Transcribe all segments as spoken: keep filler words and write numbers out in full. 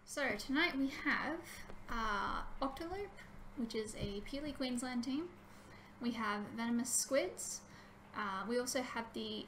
So tonight we have uh, Octoloop, which is a purely Queensland team. We have Venomous Squids. Uh, we also have the,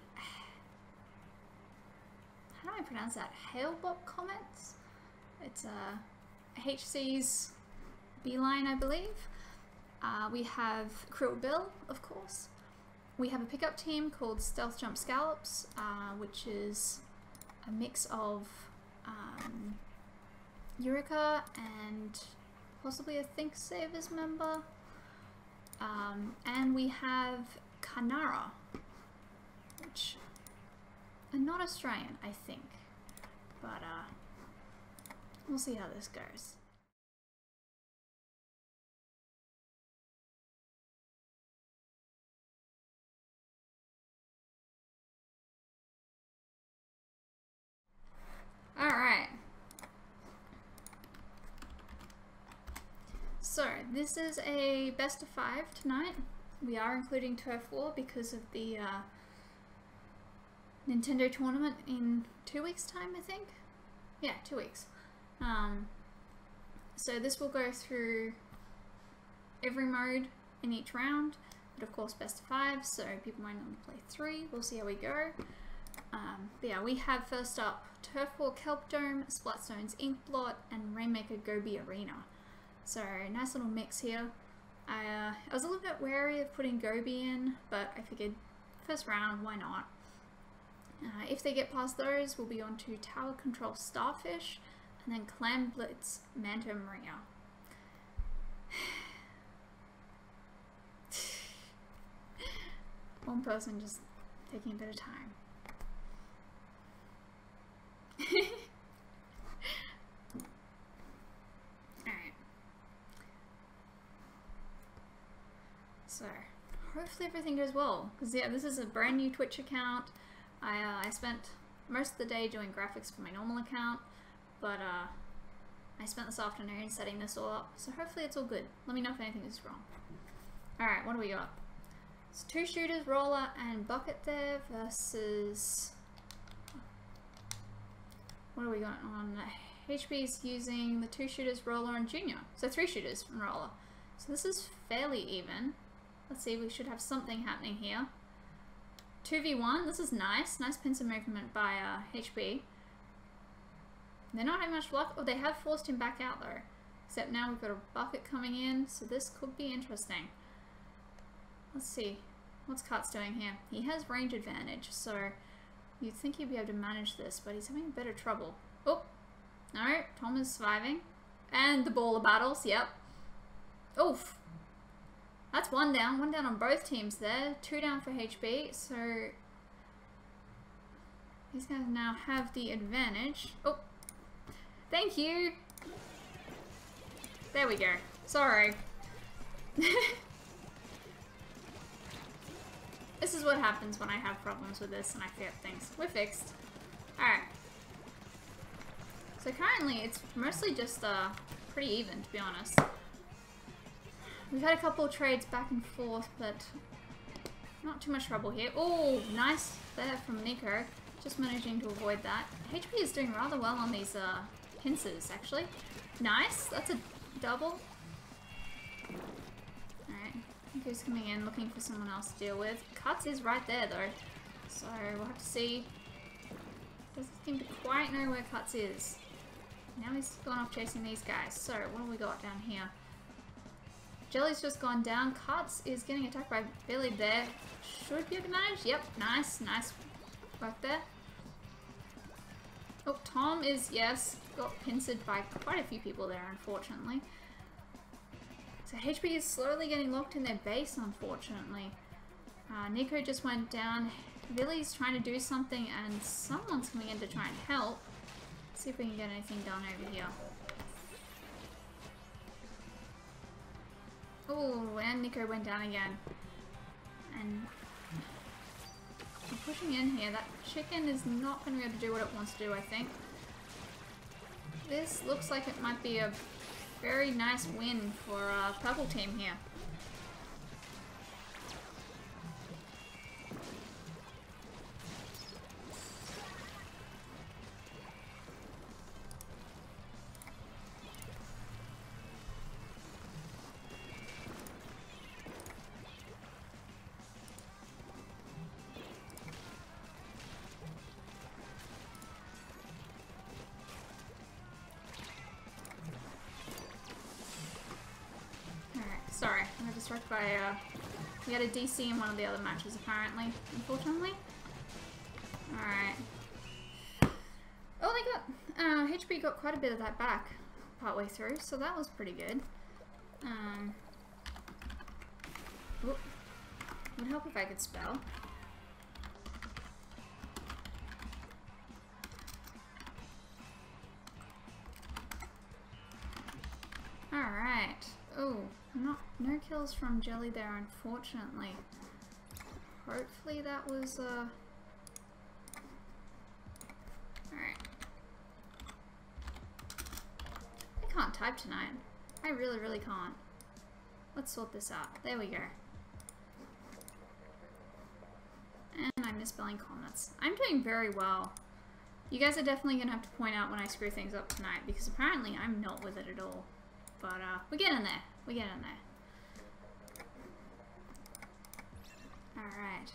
how do I pronounce that? Hailbop Comets. It's uh, H C's Beeline, I believe. Uh, we have Krill Bill, of course. We have a pickup team called Stealth Jump Scallops, uh, which is a mix of um, Eureka and possibly a Think Savers member. Um, and we have Kanara, which are not Australian, I think. But uh, we'll see how this goes. Alright. So, this is a best of five tonight. We are including Turf War because of the uh, Nintendo tournament in two weeks' time, I think? Yeah, two weeks. Um, so this will go through every mode in each round, but of course best of five, so people might only play three. We'll see how we go. Um, but yeah, we have first up Turf War Kelp Dome, Splatstones Inkblot, and Rainmaker Gobi Arena. So nice little mix here. I, uh, I was a little bit wary of putting Gobi in, but I figured first round, why not? Uh, if they get past those, we'll be on to Tower Control Starfish, and then Clam Blitz Manta Maria. One person just taking a bit of time. Alright. So, hopefully everything goes well. Because yeah, this is a brand new Twitch account. I, uh, I spent most of the day doing graphics for my normal account. But uh, I spent this afternoon setting this all up. So hopefully it's all good. Let me know if anything is wrong. Alright, what do we got? It's two shooters, Roller and Bucket there versus... What do we got on? H P is using the two shooters, Roller and Junior. So three shooters and Roller. So this is fairly even. Let's see, we should have something happening here. two v one, this is nice. Nice pincer movement by uh, H P. They're not having much luck. Oh, they have forced him back out though. Except now we've got a Bucket coming in, so this could be interesting. Let's see. What's Karts doing here? He has range advantage, so you'd think he'd be able to manage this, but he's having a bit of trouble. Oh, no, Tom is surviving. And the baller battles, yep. Oof. That's one down. One down on both teams there. Two down for H B, so these guys now have the advantage. Oh, thank you. There we go. Sorry. This is what happens when I have problems with this and I forget things. We're fixed. Alright. So currently it's mostly just uh, pretty even, to be honest. We've had a couple of trades back and forth, but not too much trouble here. Oh, nice there from Nico. Just managing to avoid that. H P is doing rather well on these uh, pincers, actually. Nice. That's a double. Who's coming in looking for someone else to deal with. Cuts is right there though, so we'll have to see. Doesn't seem to quite know where Cuts is. Now he's gone off chasing these guys. So what have we got down here? Jelly's just gone down. Cuts is getting attacked by Billy there. Should be able to manage. Yep, nice, nice work there. Oh, Tom is, yes, got pincered by quite a few people there, unfortunately. So H P is slowly getting locked in their base, unfortunately. Uh, Nico just went down. Billy's trying to do something, and someone's coming in to try and help. Let's see if we can get anything done over here. Oh, and Nico went down again. And we're pushing in here. That chicken is not going to be able to do what it wants to do, I think. This looks like it might be a very nice win for uh, purple team here. Sorry, I got distracted by, uh, we had a D C in one of the other matches, apparently, unfortunately. Alright. Oh, they got, uh, H P got quite a bit of that back partway through, so that was pretty good. Um, whoop. Would help if I could spell. Alright. Oh, not no kills from Jelly there, unfortunately. Hopefully that was, uh... Alright. I can't type tonight. I really, really can't. Let's sort this out. There we go. And I'm misspelling comments. I'm doing very well. You guys are definitely going to have to point out when I screw things up tonight, because apparently I'm not with it at all. But, uh, we get in there. We get in there. Alright.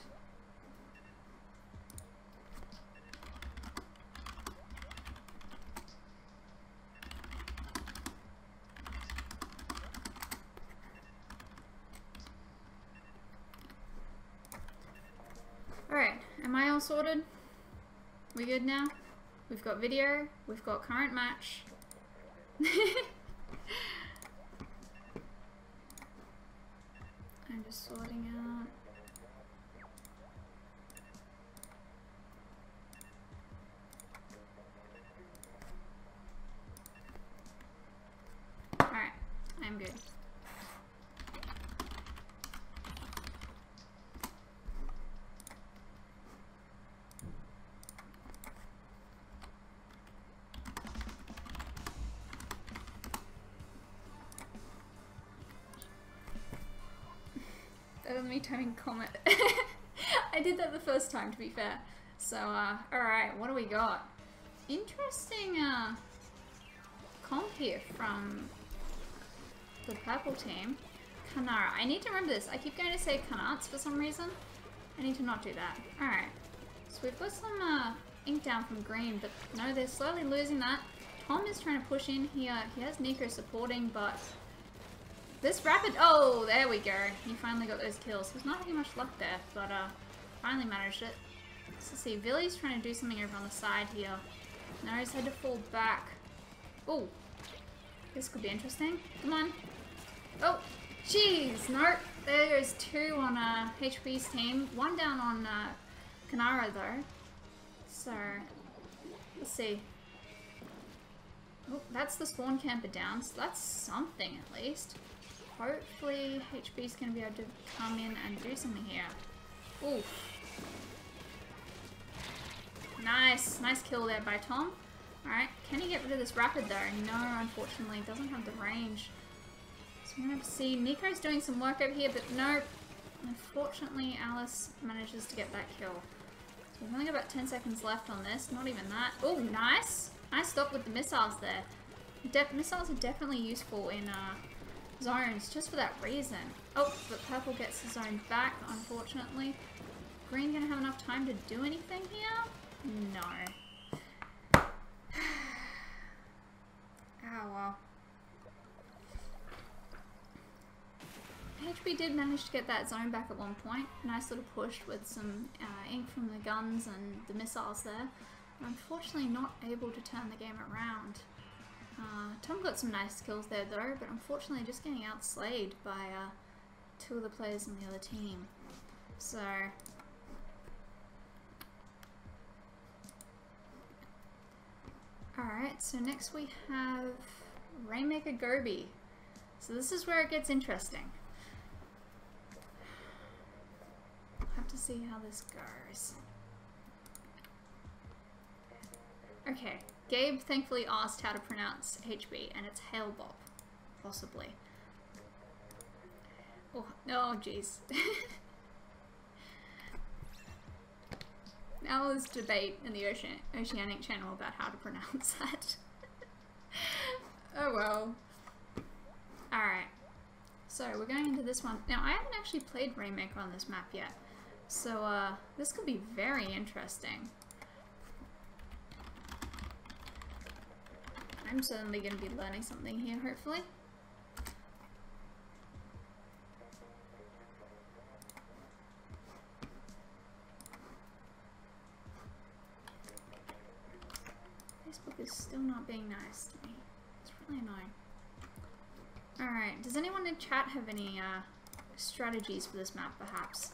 Alright, am I all sorted? We good now? We've got video, we've got current match. I'm just sorting out. Alright, I'm good. Better than me typing comment. I did that the first time, to be fair. So, uh, alright, what do we got? Interesting, uh, comp here from the purple team. Kanara. I need to remember this. I keep going to say Kanats for some reason. I need to not do that. Alright. So we've got some, uh, ink down from green, but no, they're slowly losing that. Tom is trying to push in here. He has Nico supporting, but this rapid, oh, there we go. He finally got those kills. There's not having much luck there, but uh, finally managed it. Let's see, Villy's trying to do something over on the side here. Now he's had to fall back. Oh, this could be interesting. Come on. Oh, jeez, nope. There goes two on uh, H P's team. One down on uh, Kanara though. So, let's see. Oh, that's the spawn camper down, so that's something at least. Hopefully H P's going to be able to come in and do something here. Ooh. Nice. Nice kill there by Tom. Alright, can he get rid of this rapid though? No, unfortunately. Doesn't have the range. So we're going to have to see. Nico's doing some work over here, but no. Unfortunately, Alice manages to get that kill. So we've only got about ten seconds left on this. Not even that. Oh, nice. Nice stop with the missiles there. De missiles are definitely useful in uh, zones, just for that reason. Oh, but purple gets the zone back, unfortunately. Green gonna have enough time to do anything here? No. Oh well. H P did manage to get that zone back at one point. Nice little push with some uh, ink from the guns and the missiles there. Unfortunately not able to turn the game around. Uh, Tom got some nice kills there though, but unfortunately just getting outslayed by uh, two of the players on the other team. So, alright, so next we have Rainmaker Gobi. So this is where it gets interesting. Have to see how this goes. Okay, Gabe thankfully asked how to pronounce H B, and it's Halebop, possibly. Oh, oh jeez. Now there's debate in the Ocean Oceanic channel about how to pronounce that. Oh well. Alright, so we're going into this one. Now I haven't actually played Rainmaker on this map yet, so uh, this could be very interesting. I'm certainly going to be learning something here, hopefully. not being nice to me. It's really annoying. Alright, does anyone in chat have any uh, strategies for this map, perhaps?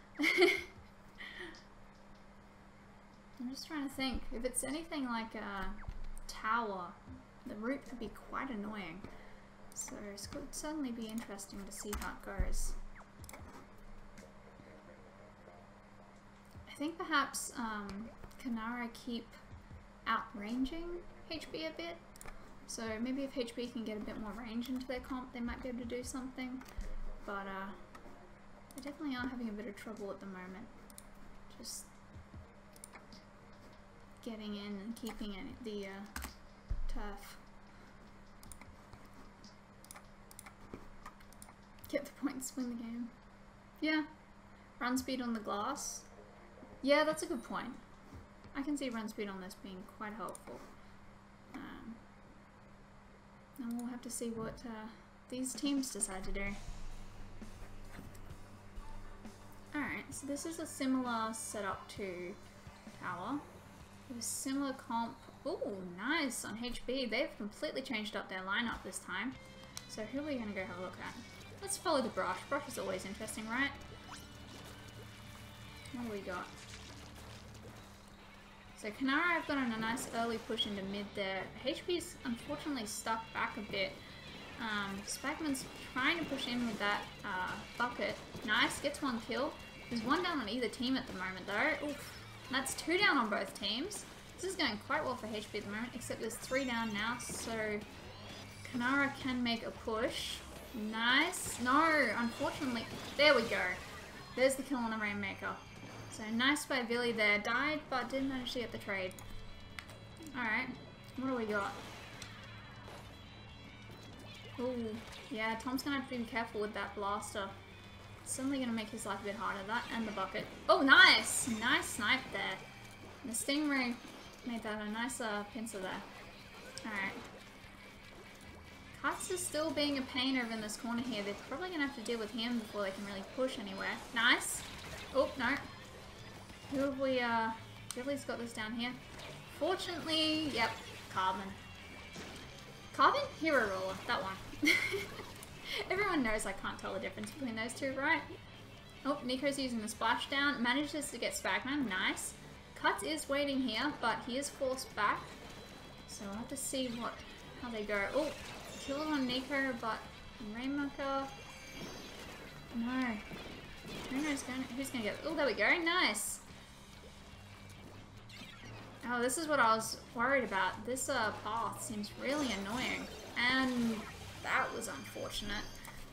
I'm just trying to think. If it's anything like a tower, the route could be quite annoying. So it could certainly be interesting to see how it goes. I think perhaps um, Kanara keep outranging H B a bit. So maybe if H B can get a bit more range into their comp, they might be able to do something. But uh, they definitely are having a bit of trouble at the moment. Just getting in and keeping in the uh, turf. Get the points, win the game. Yeah. Run speed on the glass. Yeah, that's a good point. I can see run speed on this being quite helpful. Um, and we'll have to see what uh, these teams decide to do. Alright, so this is a similar setup to Tower. With a similar comp. Ooh, nice on H B. They've completely changed up their lineup this time. So who are we going to go have a look at? Let's follow the brush. Brush is always interesting, right? What do we got? So Kanara have gotten a nice early push into mid there. H P's unfortunately stuck back a bit. Um, Spagman's trying to push in with that uh, bucket. Nice, gets one kill. There's one down on either team at the moment though. Oof. That's two down on both teams. This is going quite well for H P at the moment, except there's three down now, so Kanara can make a push. Nice. No, unfortunately. There we go. There's the kill on the Rainmaker. So nice by Billy there. Died, but didn't manage to get the trade. Alright. What do we got? Ooh. Yeah, Tom's going to have to be careful with that blaster. It's certainly going to make his life a bit harder. That and the bucket. Oh, nice! Nice snipe there. The Stingray made that a nice uh, pincer there. Alright. Katz is still being a pain over in this corner here. They're probably going to have to deal with him before they can really push anywhere. Nice. Oh, no. Who have we, uh... Billy's got this down here. Fortunately, yep, Carbon. Carbon? Hero Roller. That one. Everyone knows I can't tell the difference between those two, right? Oh, Nico's using the splashdown. Manages to get Spagman. Nice. Katz is waiting here, but he is forced back. So we'll have to see what how they go. Oh, kill on Nico, but Rainmaker. No. Who knows going, who's going to get... Oh, there we go. Nice. Oh, this is what I was worried about. This uh, path seems really annoying. And that was unfortunate.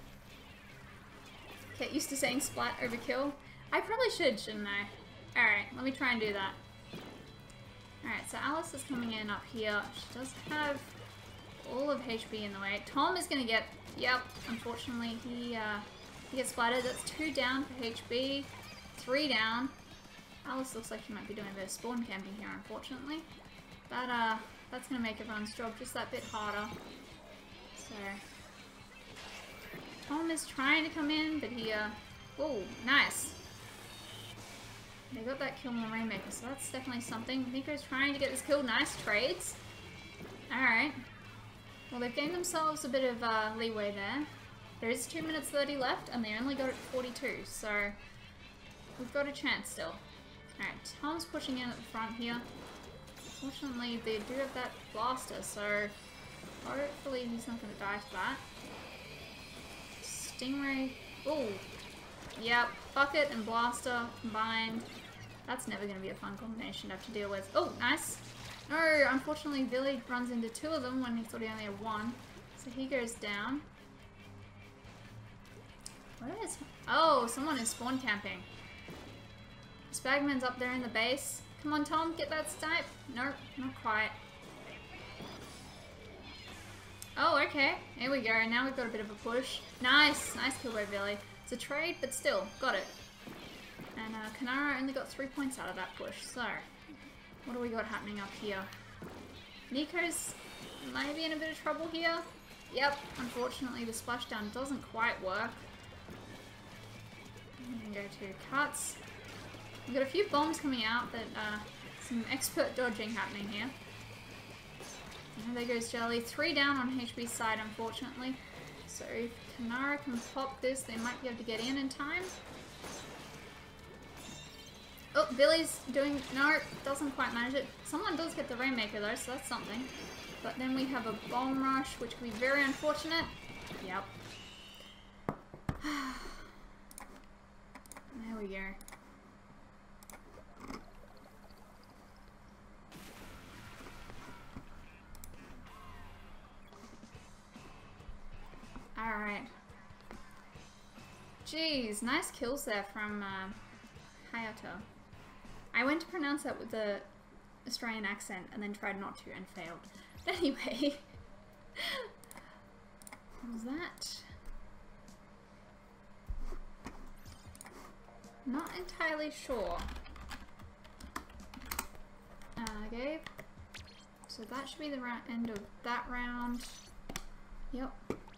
Get used to saying splat over kill. I probably should, shouldn't I? Alright, let me try and do that. Alright, so Alice is coming in up here. She does have all of H B in the way. Tom is going to get... Yep, unfortunately, he, uh, he gets splattered. That's two down for H B. Three down. Alice looks like she might be doing a bit of spawn camping here, unfortunately. That, uh, that's going to make everyone's job just that bit harder. So... Tom is trying to come in, but he, uh... Oh, nice. They got that kill on the Rainmaker, so that's definitely something. Nico's trying to get this kill. Nice trades. Alright. Well, they've gained themselves a bit of uh, leeway there. There is two minutes thirty left, and they only got it forty-two, so... We've got a chance still. Alright, Tom's pushing in at the front here. Fortunately, they do have that blaster, so... Hopefully he's not going to die to that. Stingray. Oh. Yep. Bucket and blaster combined. That's never going to be a fun combination to have to deal with. Oh, nice. No, unfortunately, Billy runs into two of them when he thought he only had one. So he goes down. Where is... Oh, someone is spawn camping. Spagman's up there in the base. Come on, Tom, get that snipe. Nope, not quite. Oh, okay. Here we go. Now we've got a bit of a push. Nice. Nice kill by Billy. It's a trade, but still. Got it. And uh, Kanara only got three points out of that push. So, what do we got happening up here? Nico's maybe in a bit of trouble here. Yep. Unfortunately, the splashdown doesn't quite work. I'm going to go to cuts. We've got a few bombs coming out, but uh, some expert dodging happening here. And there goes Jelly. Three down on H P's side, unfortunately. So if Kanara can pop this, they might be able to get in in time. Oh, Billy's doing... No, doesn't quite manage it. Someone does get the Rainmaker though, so that's something. But then we have a Bomb Rush, which could be very unfortunate. Yep. There we go. Alright. Jeez, nice kills there from uh, Hayato. I went to pronounce that with the Australian accent and then tried not to and failed. But anyway, what was that? Not entirely sure. Uh, okay, so that should be the end of that round. Yep.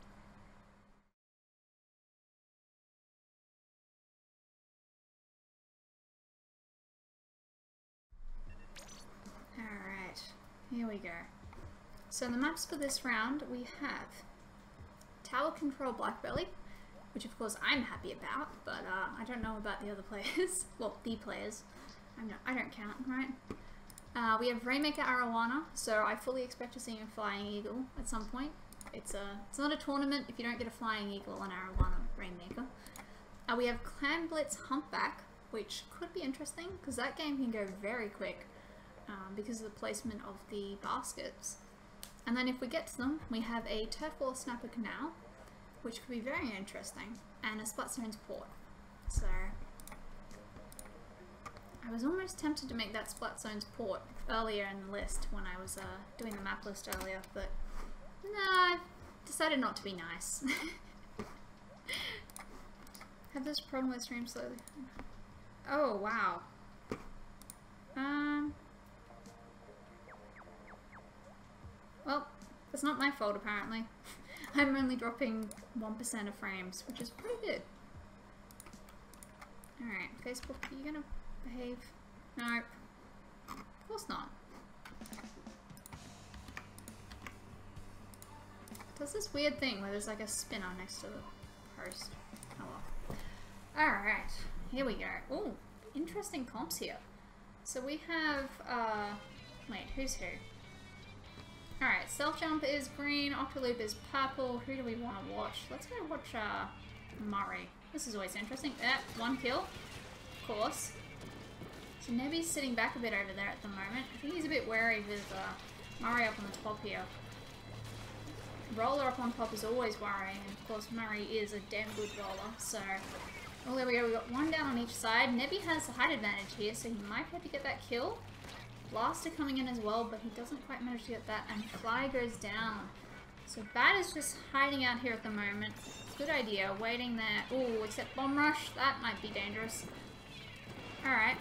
Alright, here we go. So the maps for this round, we have Tower Control Blackbelly, which of course I'm happy about, but uh, I don't know about the other players. Well, the players. I'm not, I don't count, right? Uh, we have Rainmaker Arowana, so I fully expect to see a Flying Eagle at some point. It's a, it's not a tournament if you don't get a Flying Eagle on Arowana Rainmaker. Uh, we have Clan Blitz Humpback, which could be interesting, because that game can go very quick um, because of the placement of the baskets. And then if we get to them, we have a Turf War Snapper Canal, which could be very interesting, and a Splatstone's Port. So I was almost tempted to make that Splatstone's Port earlier in the list when I was uh, doing the map list earlier, but no, I decided not to be nice. Have this problem with stream slowly. Oh wow. Um. Well, it's not my fault apparently. I'm only dropping one percent of frames, which is pretty good. Alright, Facebook, are you gonna behave? Nope. Of course not. It does this weird thing where there's like a spinner next to the post. Oh well. Alright, here we go. Ooh, interesting comps here. So we have, uh, wait, who's who? Alright, Self Jump is green, Octoloop is purple. Who do we want to watch? Let's go watch uh, Murray. This is always interesting. Eh, one kill, of course. So Nebby's sitting back a bit over there at the moment. I think he's a bit wary with uh, Murray up on the top here. Roller up on top is always worrying, and of course Murray is a damn good roller, so... Oh, there we go, we got one down on each side. Nebby has the height advantage here, so he might be able to get that kill. Blaster coming in as well, but he doesn't quite manage to get that, and Fly goes down. So Bat is just hiding out here at the moment. Good idea, waiting there. Ooh, except Bomb Rush, that might be dangerous. Alright.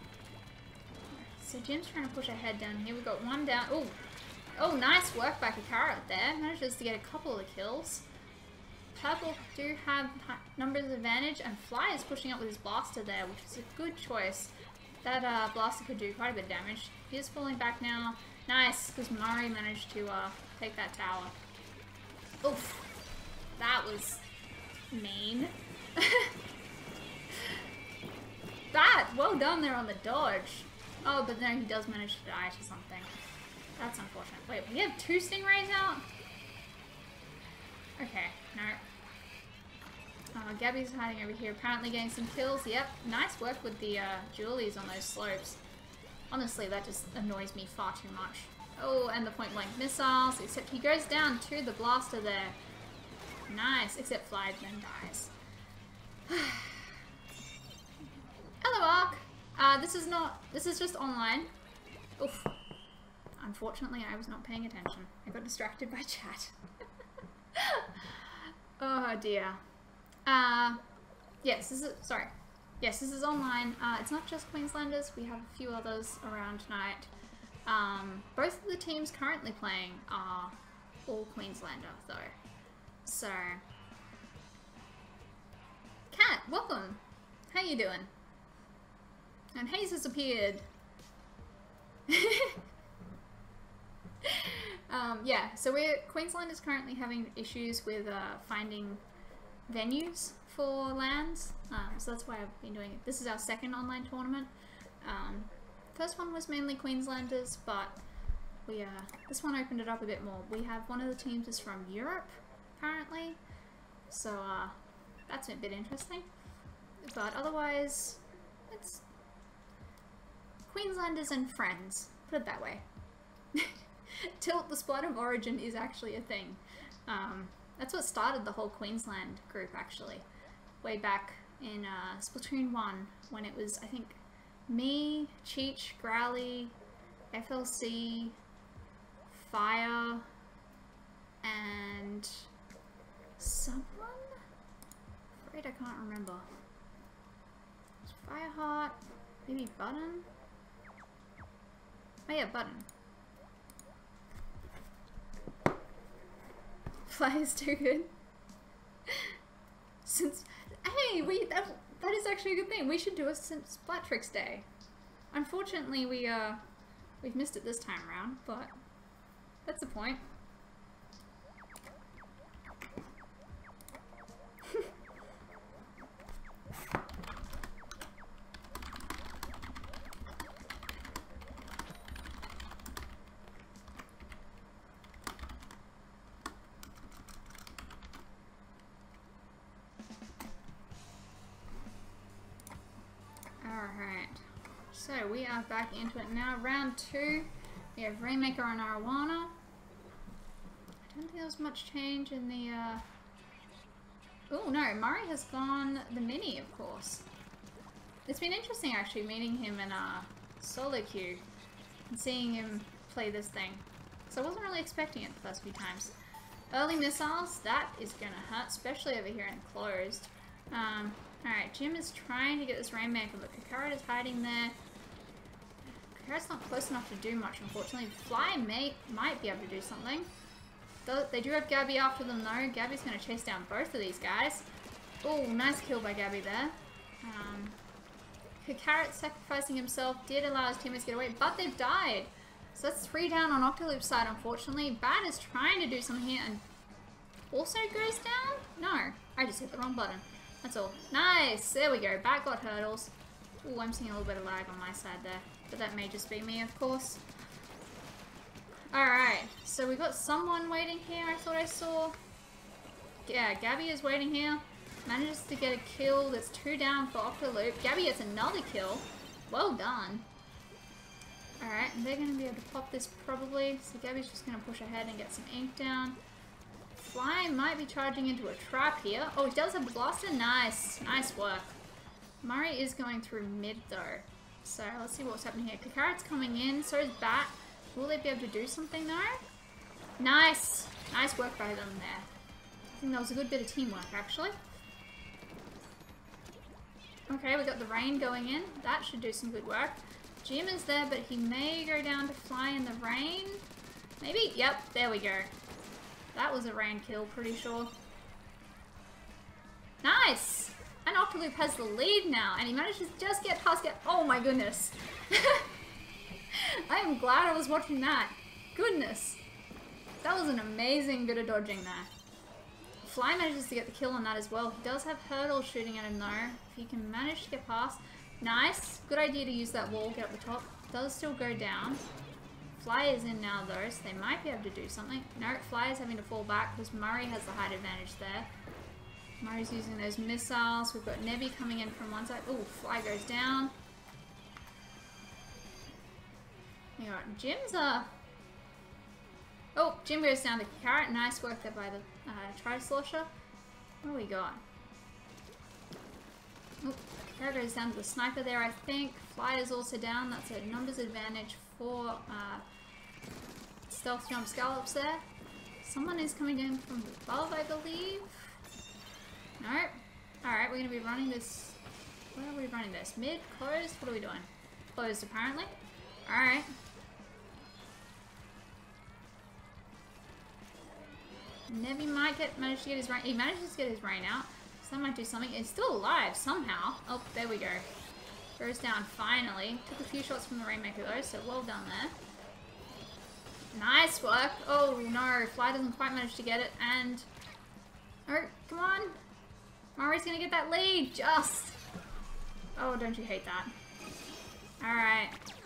So Jim's trying to push ahead down here. We've got one down. Ooh. Oh, nice work by Kakara there. Manages to get a couple of kills. Purple do have numbers advantage, and Fly is pushing up with his Blaster there, which is a good choice. That uh, Blaster could do quite a bit of damage. He is falling back now. Nice, because Murray managed to uh, take that tower. Oof. That was mean. That, well done there on the dodge. Oh, but then he does manage to die to something. That's unfortunate. Wait, we have two Stingrays out? Okay, no. Uh, Gabby's hiding over here, apparently getting some kills. Yep, nice work with the uh, Julies on those slopes. Honestly, that just annoys me far too much. Oh, and the point blank missiles, except he goes down to the Blaster there. Nice, except Fly then dies. Hello, Ark! Uh, this is not, this is just online. Oof. Unfortunately, I was not paying attention. I got distracted by chat. Oh dear. Uh, yes, this is, sorry. Yes, this is online. Uh, it's not just Queenslanders, we have a few others around tonight. Um, both of the teams currently playing are all Queenslander, though. So, Kat, welcome. How you doing? And Hayes has appeared. um, yeah, so we're Queensland is currently having issues with uh, finding venues for lands, um, so that's why I've been doing it. This is our second online tournament. Um, first one was mainly Queenslanders, but we uh, this one opened it up a bit more. We have one of the teams is from Europe, apparently, so uh, that's a bit interesting. But otherwise, it's Queenslanders and friends, put it that way. Tilt, the Splat of Origin, is actually a thing. Um, that's what started the whole Queensland group, actually. Way back in uh, Splatoon one, when it was, I think, me, Cheech, Growly, F L C, Fire, and someone? Afraid I can't remember. Fireheart, maybe Button? Oh yeah, Button. Fly is too good. Since, hey, we that that is actually a good thing. We should do a Splattrix Day. Unfortunately, we uh we've missed it this time around, but that's the point. So we are back into it now. Round two. We have Rainmaker and Arowana. I don't think there was much change in the... Uh... Oh no, Murray has gone the mini, of course. It's been interesting actually meeting him in a solo queue and seeing him play this thing. So I wasn't really expecting it the first few times. Early missiles, that is going to hurt, especially over here in closed. Um, Alright, Jim is trying to get this Rainmaker, but Kakarot is hiding there. Kakarot's not close enough to do much, unfortunately. Fly may, might be able to do something. Though they do have Gabby after them, though. Gabby's going to chase down both of these guys. Oh, nice kill by Gabby there. Um, Kakarot sacrificing himself did allow his teammates to get away, but they've died. So that's three down on Octoloop's side, unfortunately. Bat is trying to do something here and also goes down? No, I just hit the wrong button. That's all. Nice! There we go. Bat got hurdles. Ooh, I'm seeing a little bit of lag on my side there. But that may just be me, of course. Alright, so we got someone waiting here, I thought I saw. Yeah, Gabby is waiting here. Manages to get a kill. That's two down for Octoloop. Gabby gets another kill. Well done. Alright, and they're going to be able to pop this probably. So Gabby's just going to push ahead and get some ink down. Fly might be charging into a trap here. Oh, he does have the blaster. Nice. Nice work. Murray is going through mid though. So let's see what's happening here. Kakarot's coming in. So is Bat. Will they be able to do something though? Nice. Nice work by them there. I think that was a good bit of teamwork actually. Okay, we got the rain going in. That should do some good work. Jim is there, but he may go down to Fly in the rain. Maybe? Yep, there we go. That was a rain kill, pretty sure. Nice! And Octoloop has the lead now, and he manages to just get past it. Oh my goodness. I am glad I was watching that. Goodness. That was an amazing bit of dodging there. Fly manages to get the kill on that as well. He does have hurdles shooting at him though. If he can manage to get past. Nice. Good idea to use that wall, get up the top. Does still go down. Fly is in now though, so they might be able to do something. No, Fly is having to fall back because Murray has the height advantage there. Murray's using those missiles. We've got Nebby coming in from one side. Oh, Fly goes down. Alright, Jim's uh Oh, Jim goes down to Kakarot. Nice work there by the uh, Tri-Slosher. What do we got? Oh, Kakarot goes down to the Sniper there, I think. Fly is also down. That's a numbers advantage for uh, Stealth Jump Scallops there. Someone is coming in from above, I believe. No. Alright, we're going to be running this... Where are we running this? Mid? Closed? What are we doing? Closed, apparently. Alright. Nebby might get manage to get his rain. He manages to get his rain out. So that might do something. He's still alive somehow. Oh, there we go. Goes down finally. Took a few shots from the Rainmaker though, so well done there. Nice work. Oh no, Fly doesn't quite manage to get it, and... Oh, come on. Mari's gonna get that lead, just. Oh, don't you hate that. Alright.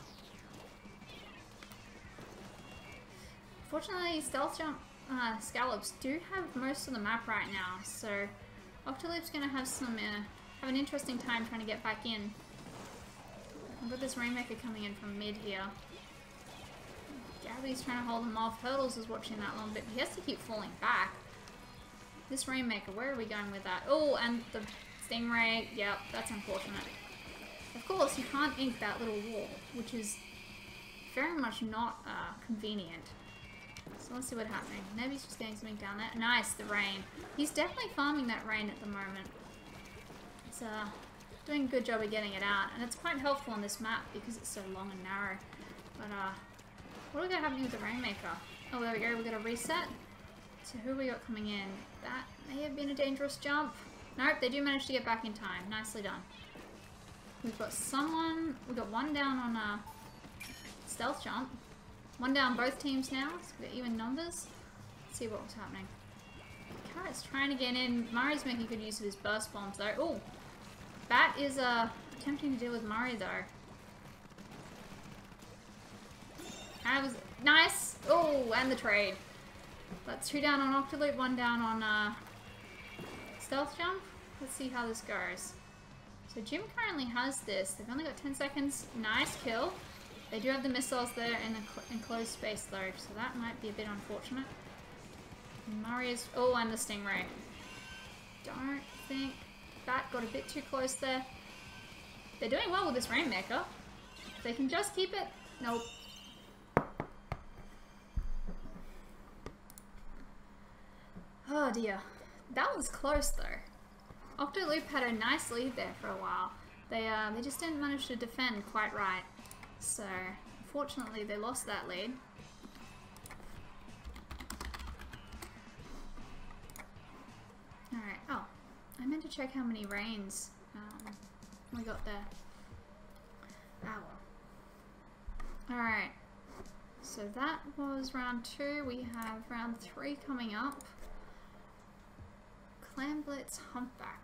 Fortunately, Stealth Jump uh, Scallops do have most of the map right now, so Octoloop's gonna have some, uh, have an interesting time trying to get back in. I've got this Rainmaker coming in from mid here. Gabby's trying to hold him off. Hurdles is watching that long bit. He has to keep falling back. This Rainmaker, where are we going with that? Oh, and the Stingray. Yep, that's unfortunate. Of course, you can't ink that little wall, which is very much not uh, convenient. So let's see what's happening. Maybe he's just getting something down there. Nice, the rain. He's definitely farming that rain at the moment. He's uh, doing a good job of getting it out. And it's quite helpful on this map because it's so long and narrow. But uh, what do we got happening with the Rainmaker? Oh, there we go. We got a reset. So who we got coming in? That may have been a dangerous jump. Nope, they do manage to get back in time. Nicely done. We've got someone... We've got one down on a Stealth Jump. One down both teams now. So we've got even numbers. Let's see what's happening. Carrot's trying to get in. Mari's making good use of his burst bombs though. Oh! Bat is uh, attempting to deal with Mari though. That was nice! Oh, and the trade. That's two down on Octoloop, one down on uh, Stealth Jump. Let's see how this goes. So Jim currently has this. They've only got ten seconds. Nice kill. They do have the missiles there in the enclosed space though, so that might be a bit unfortunate. Mari is... Oh, and the Stingray. Don't think... Bat got a bit too close there. They're doing well with this Rainmaker. If they can just keep it... Nope. Oh dear. That was close though. Octoloop had a nice lead there for a while. They uh, they just didn't manage to defend quite right. So, unfortunately they lost that lead. Alright, oh. I meant to check how many rains um, we got there. Ah well. Alright. So that was round two. We have round three coming up. Clam Blitz Humpback.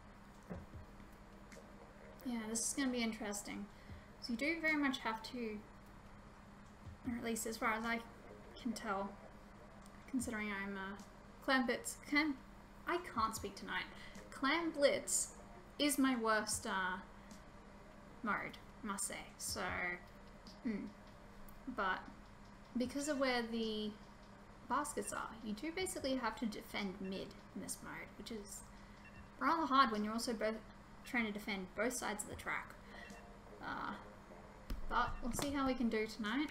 Yeah, this is going to be interesting. So you do very much have to, or at least as far as I can tell, considering I'm uh, Clam Blitz, Clam, I can't speak tonight. Clam Blitz is my worst uh, mode, I must say. So, mm. But because of where the baskets are, you do basically have to defend mid in this mode, which is rather hard when you're also both trying to defend both sides of the track. Uh, but we'll see how we can do tonight.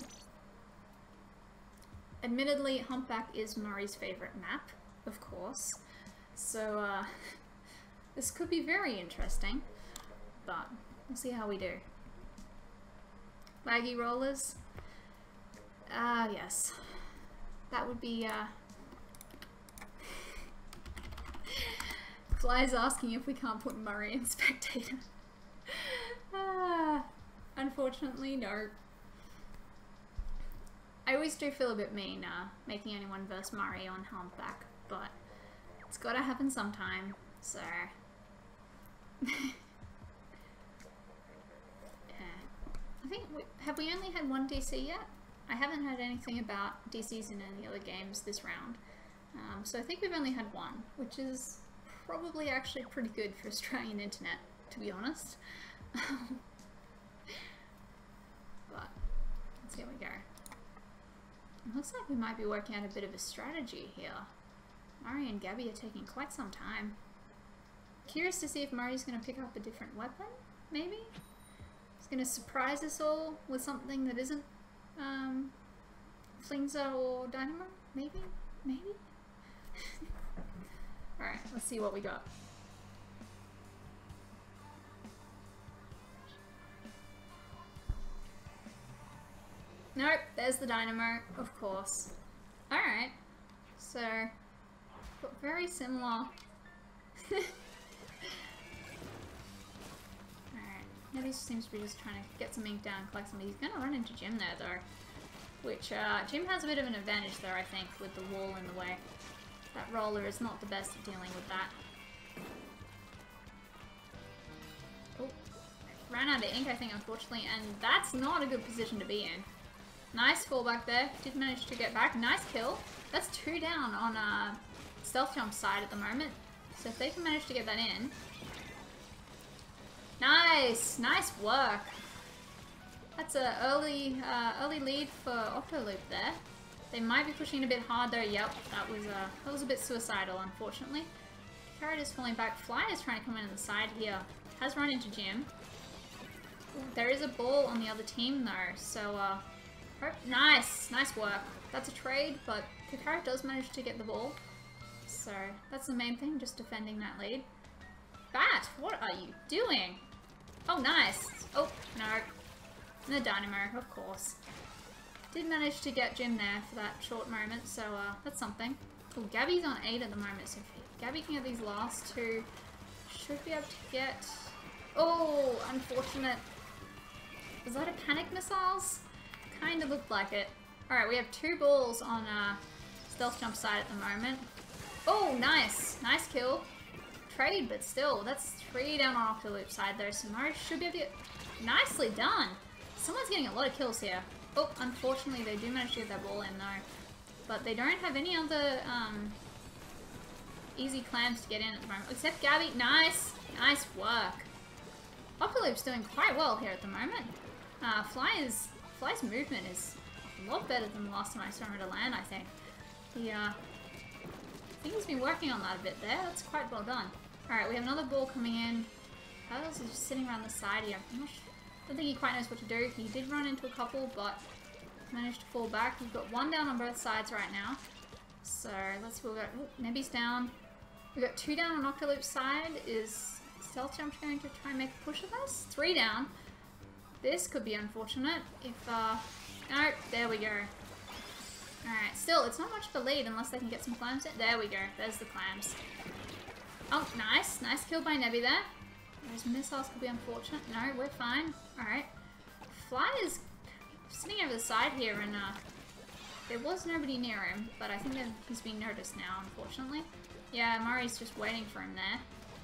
Admittedly, Humpback is Murray's favourite map, of course, so uh, this could be very interesting, but we'll see how we do. Laggy rollers? Ah, uh, yes. That would be, uh... Fly's asking if we can't put Murray in spectator. Ah, unfortunately, no. I always do feel a bit mean uh, making anyone verse Murray on Humpback, but it's gotta happen sometime, so... yeah. I think, we, have we only had one D C yet? I haven't heard anything about D Cs in any other games this round. Um, so I think we've only had one, which is probably actually pretty good for Australian internet, to be honest. But, let's see how we go. It looks like we might be working out a bit of a strategy here. Murray and Gabby are taking quite some time. Curious to see if Murray's going to pick up a different weapon, maybe? He's going to surprise us all with something that isn't um, Flingza or Dynamo? Maybe? Maybe? Alright, let's see what we got. Nope, there's the Dynamo, of course. Alright, so, got very similar. Alright, maybe he seems to be just trying to get some ink down, collect some. He's gonna run into Jim there though. which uh, Jim has a bit of an advantage there, I think, with the wall in the way. That roller is not the best at dealing with that. Oh, ran out of ink, I think, unfortunately, and that's not a good position to be in. Nice fall back there. Did manage to get back. Nice kill. That's two down on uh, Stealth Jump side at the moment. So if they can manage to get that in. Nice! Nice work. That's an early, uh, early lead for Octoloop there. They might be pushing a bit hard though. Yep, that was, uh, that was a bit suicidal, unfortunately. Carrot is falling back. Fly is trying to come in on the side here. Has run into Jim. Ooh, there is a ball on the other team though, so uh, hope, nice, nice work. That's a trade, but Kakara does manage to get the ball. So that's the main thing, just defending that lead. Bat, what are you doing? Oh, nice. Oh, no. The Dynamo, of course. Did manage to get Jim there for that short moment, so uh, that's something. Oh, Gabby's on eight at the moment, so if Gabby can get these last two, should be able to get... Oh, unfortunate. Was that a panic missiles? Kind of looked like it. Alright, we have two balls on uh, Stealth Jump side at the moment. Oh, nice. Nice kill. Trade, but still, that's three down on Octoloop side there, so Murray should be able to get... Nicely done. Someone's getting a lot of kills here. Oh, unfortunately, they do manage to get that ball in, though. But they don't have any other um, easy clams to get in at the moment. Except Gabby. Nice. Nice work. Octoloop's doing quite well here at the moment. Uh, Fly is, Fly's movement is a lot better than the last time I saw him at a land, I think. He, uh, I think he's been working on that a bit there. That's quite well done. Alright, we have another ball coming in. Hurdles is just sitting around the side here. I'm not sure. I don't think he quite knows what to do. He did run into a couple, but managed to fall back. We've got one down on both sides right now. So let's see what we've got. Ooh, Nebby's down. We've got two down on Octoloop's side. Is Stealth Jump going to try and make a push of us? Three down. This could be unfortunate if, uh... No, there we go. Alright, still, it's not much of a lead unless they can get some clams in. There we go. There's the clams. Oh, nice. Nice kill by Nebby there. Those missiles could be unfortunate. No, we're fine. Alright. Fly is sitting over the side here and uh, there was nobody near him, but I think that he's been noticed now, unfortunately. Yeah, Murray's just waiting for him there.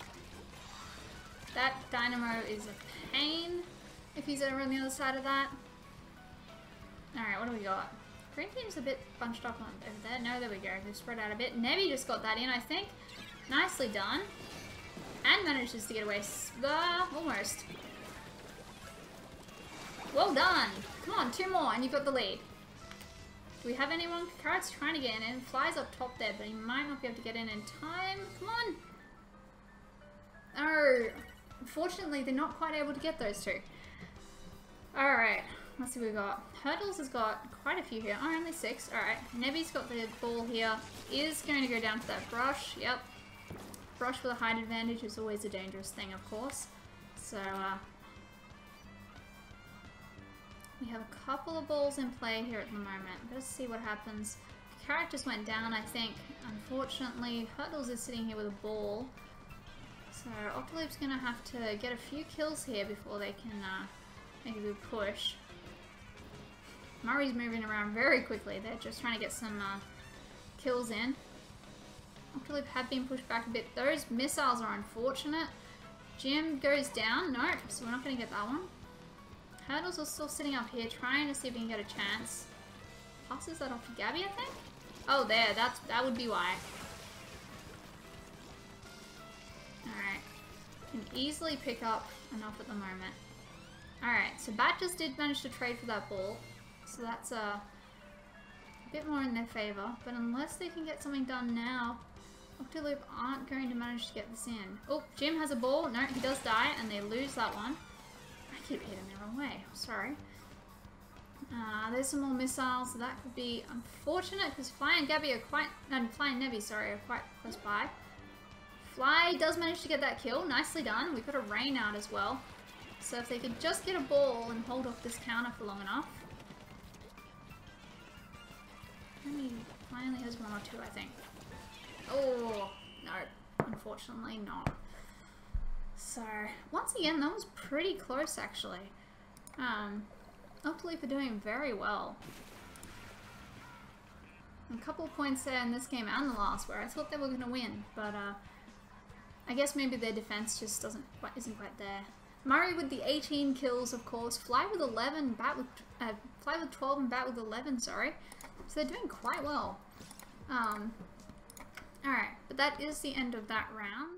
That Dynamo is a pain if he's over on the other side of that. Alright, what do we got? Green team's a bit bunched up on over there. No, there we go. They've spread out a bit. Nebby just got that in, I think. Nicely done. And manages to get away. Uh, almost. Well done. Come on, two more and you've got the lead. Do we have anyone? Carrot's trying to get in and Fly's up top there, but he might not be able to get in in time. Come on. Oh, unfortunately, they're not quite able to get those two. Alright, let's see what we got. Hurdles has got quite a few here. Oh, only six. Alright, Nebby's got the ball here. Is going to go down to that brush. Yep. Brush with a height advantage is always a dangerous thing, of course. So, uh, we have a couple of balls in play here at the moment. Let's see what happens. Carrot just went down, I think. Unfortunately, Hurdles is sitting here with a ball. So, Octoloop's going to have to get a few kills here before they can uh, make a good push. Murray's moving around very quickly. They're just trying to get some uh, kills in. Octoloop have been pushed back a bit. Those missiles are unfortunate. Jim goes down. No, so we're not going to get that one. Hurdles are still sitting up here trying to see if we can get a chance. Passes that off to Gabby, I think? Oh, there. That's, that would be why. Alright. Can easily pick up enough at the moment. Alright, so Bat just did manage to trade for that ball. So that's uh, a bit more in their favour. But unless they can get something done now, Octoloop aren't going to manage to get this in. Oh, Jim has a ball. No, he does die, and they lose that one. I keep hitting the wrong way. Sorry. Uh, there's some more missiles, so that could be unfortunate, because Fly and Gabby are quite... No, Fly and Nebby, sorry, are quite close by. Fly does manage to get that kill. Nicely done. We've got a rain out as well. So if they could just get a ball and hold off this counter for long enough. Maybe Fly only has one or two, I think. Oh, no. Unfortunately not. So, once again, that was pretty close, actually. Um, Octoloop are doing very well. A couple of points there in this game and the last where I thought they were going to win, but uh, I guess maybe their defense just doesn't quite, isn't quite there. Murray with the eighteen kills, of course. Fly with eleven, Bat with uh, Fly with twelve, and Bat with eleven. Sorry, so they're doing quite well. Um, all right, but that is the end of that round.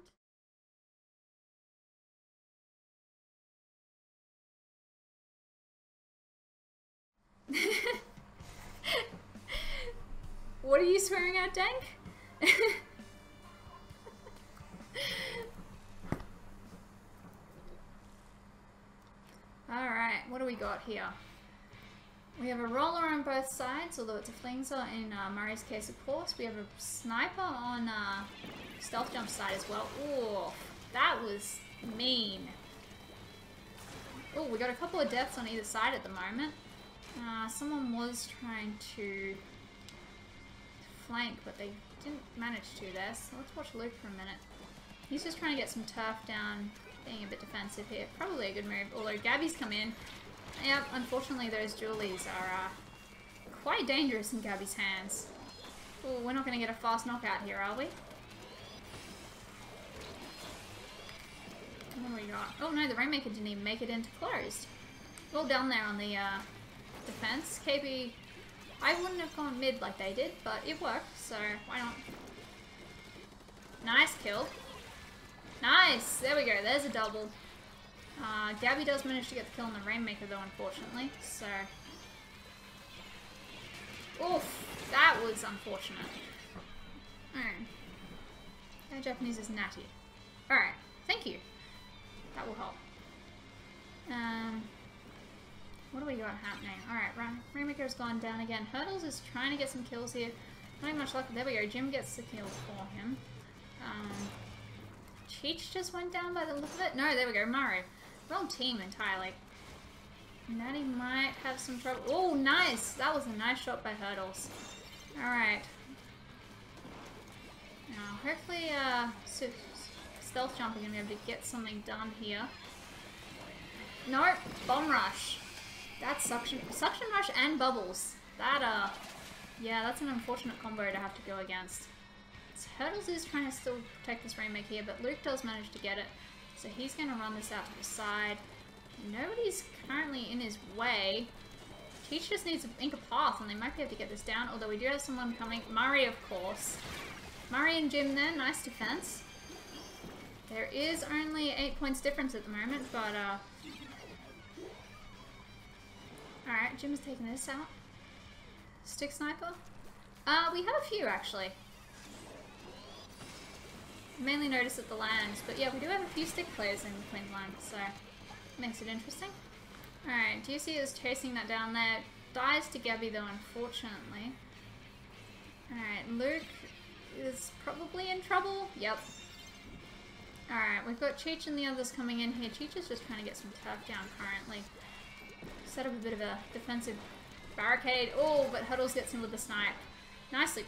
What are you swearing at, Dank? Alright, what do we got here? We have a roller on both sides, although it's a flingser in uh, Murray's case, of course. We have a sniper on uh, Stealth Jump side as well. Ooh, that was mean. Oh, we got a couple of deaths on either side at the moment. Uh, someone was trying to flank, but they didn't manage to there, so let's watch Luke for a minute. He's just trying to get some turf down, being a bit defensive here. Probably a good move, although Gabby's come in. Yep, unfortunately those dualies are uh, quite dangerous in Gabby's hands. Oh, we're not going to get a fast knockout here, are we? What do we got? Oh no, the Rainmaker didn't even make it into closed. Well done there on the uh, defense. K B, I wouldn't have gone mid like they did, but it worked, so why not? Nice kill. Nice! There we go, there's a double. Uh, Gabby does manage to get the kill on the Rainmaker though, unfortunately, so... Oof! That was unfortunate. Alright. That Japanese is natty. Alright, thank you. That will help. Um... What do we got happening? Alright, Rainmaker's gone down again. Hurdles is trying to get some kills here. Not even much luck. There we go. Jim gets the kills for him. Um, Cheech just went down by the look of it. No, there we go. Murray. Wrong team entirely. Natty might have some trouble. Oh, nice! That was a nice shot by Hurdles. Alright. Now, hopefully, uh, Stealth Jump are going to be able to get something done here. Nope. Bomb Rush. That's Suction, Suction Rush and Bubbles. That, uh, yeah, that's an unfortunate combo to have to go against. So Hurdles is trying to still protect this Rainmaker here, but Luke does manage to get it. So he's going to run this out to the side. Nobody's currently in his way. Teach just needs to ink a path, and they might be able to get this down, although we do have someone coming. Murray, of course. Murray and Jim there, nice defense. There is only eight points difference at the moment, but, uh... Alright, Jim's taking this out. Stick Sniper? Uh, we have a few, actually. Mainly noticed at the lands, but yeah, we do have a few stick players in Queensland, so makes it interesting. Alright, D C is chasing that down there. Dies to Gabby though, unfortunately. Alright, Luke is probably in trouble. Yep. Alright, we've got Cheech and the others coming in here. Cheech is just trying to get some turf down currently. Set up a bit of a defensive barricade. Oh, but Huddles gets him with the snipe. Nicely.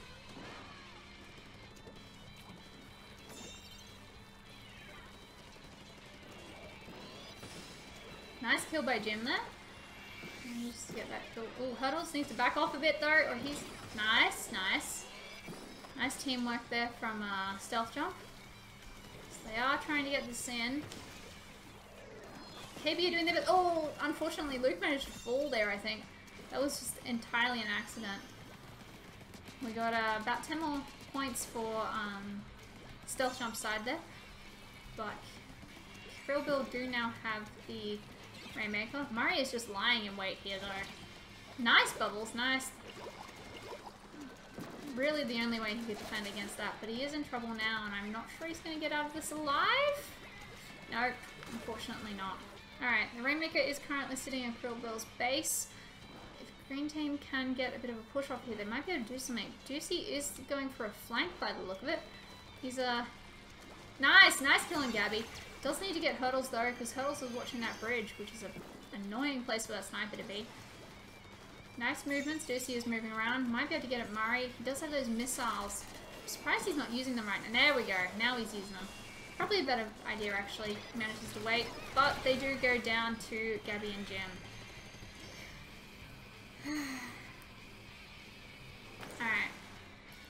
Nice kill by Jim there. Let me just get that kill. Oh, Huddles needs to back off a bit though, or he's... Nice, nice. Nice teamwork there from uh, Stealth Jump. So they are trying to get this in. K B are doing their bit. Oh, unfortunately, Luke managed to fall there, I think. That was just entirely an accident. We got uh, about ten more points for um, Stealth Jump side there. But Krillbill do now have the Rainmaker. Murray is just lying in wait here, though. Nice Bubbles, nice. Really the only way he could defend against that, but he is in trouble now, and I'm not sure he's going to get out of this alive. Nope, unfortunately not. Alright, the Rainmaker is currently sitting at Krillbill's base. If Green Team can get a bit of a push off here, they might be able to do something. Juicy is going for a flank by the look of it. He's a... Uh... Nice! Nice killing Gabby. Does need to get Hurdles though, because Hurdles is watching that bridge, which is an annoying place for that sniper to be. Nice movements. Juicy is moving around. Might be able to get at Murray. He does have those missiles. I'm surprised he's not using them right now. There we go. Now he's using them. Probably a better idea, actually. He manages to wait. But they do go down to Gabby and Jim. Alright.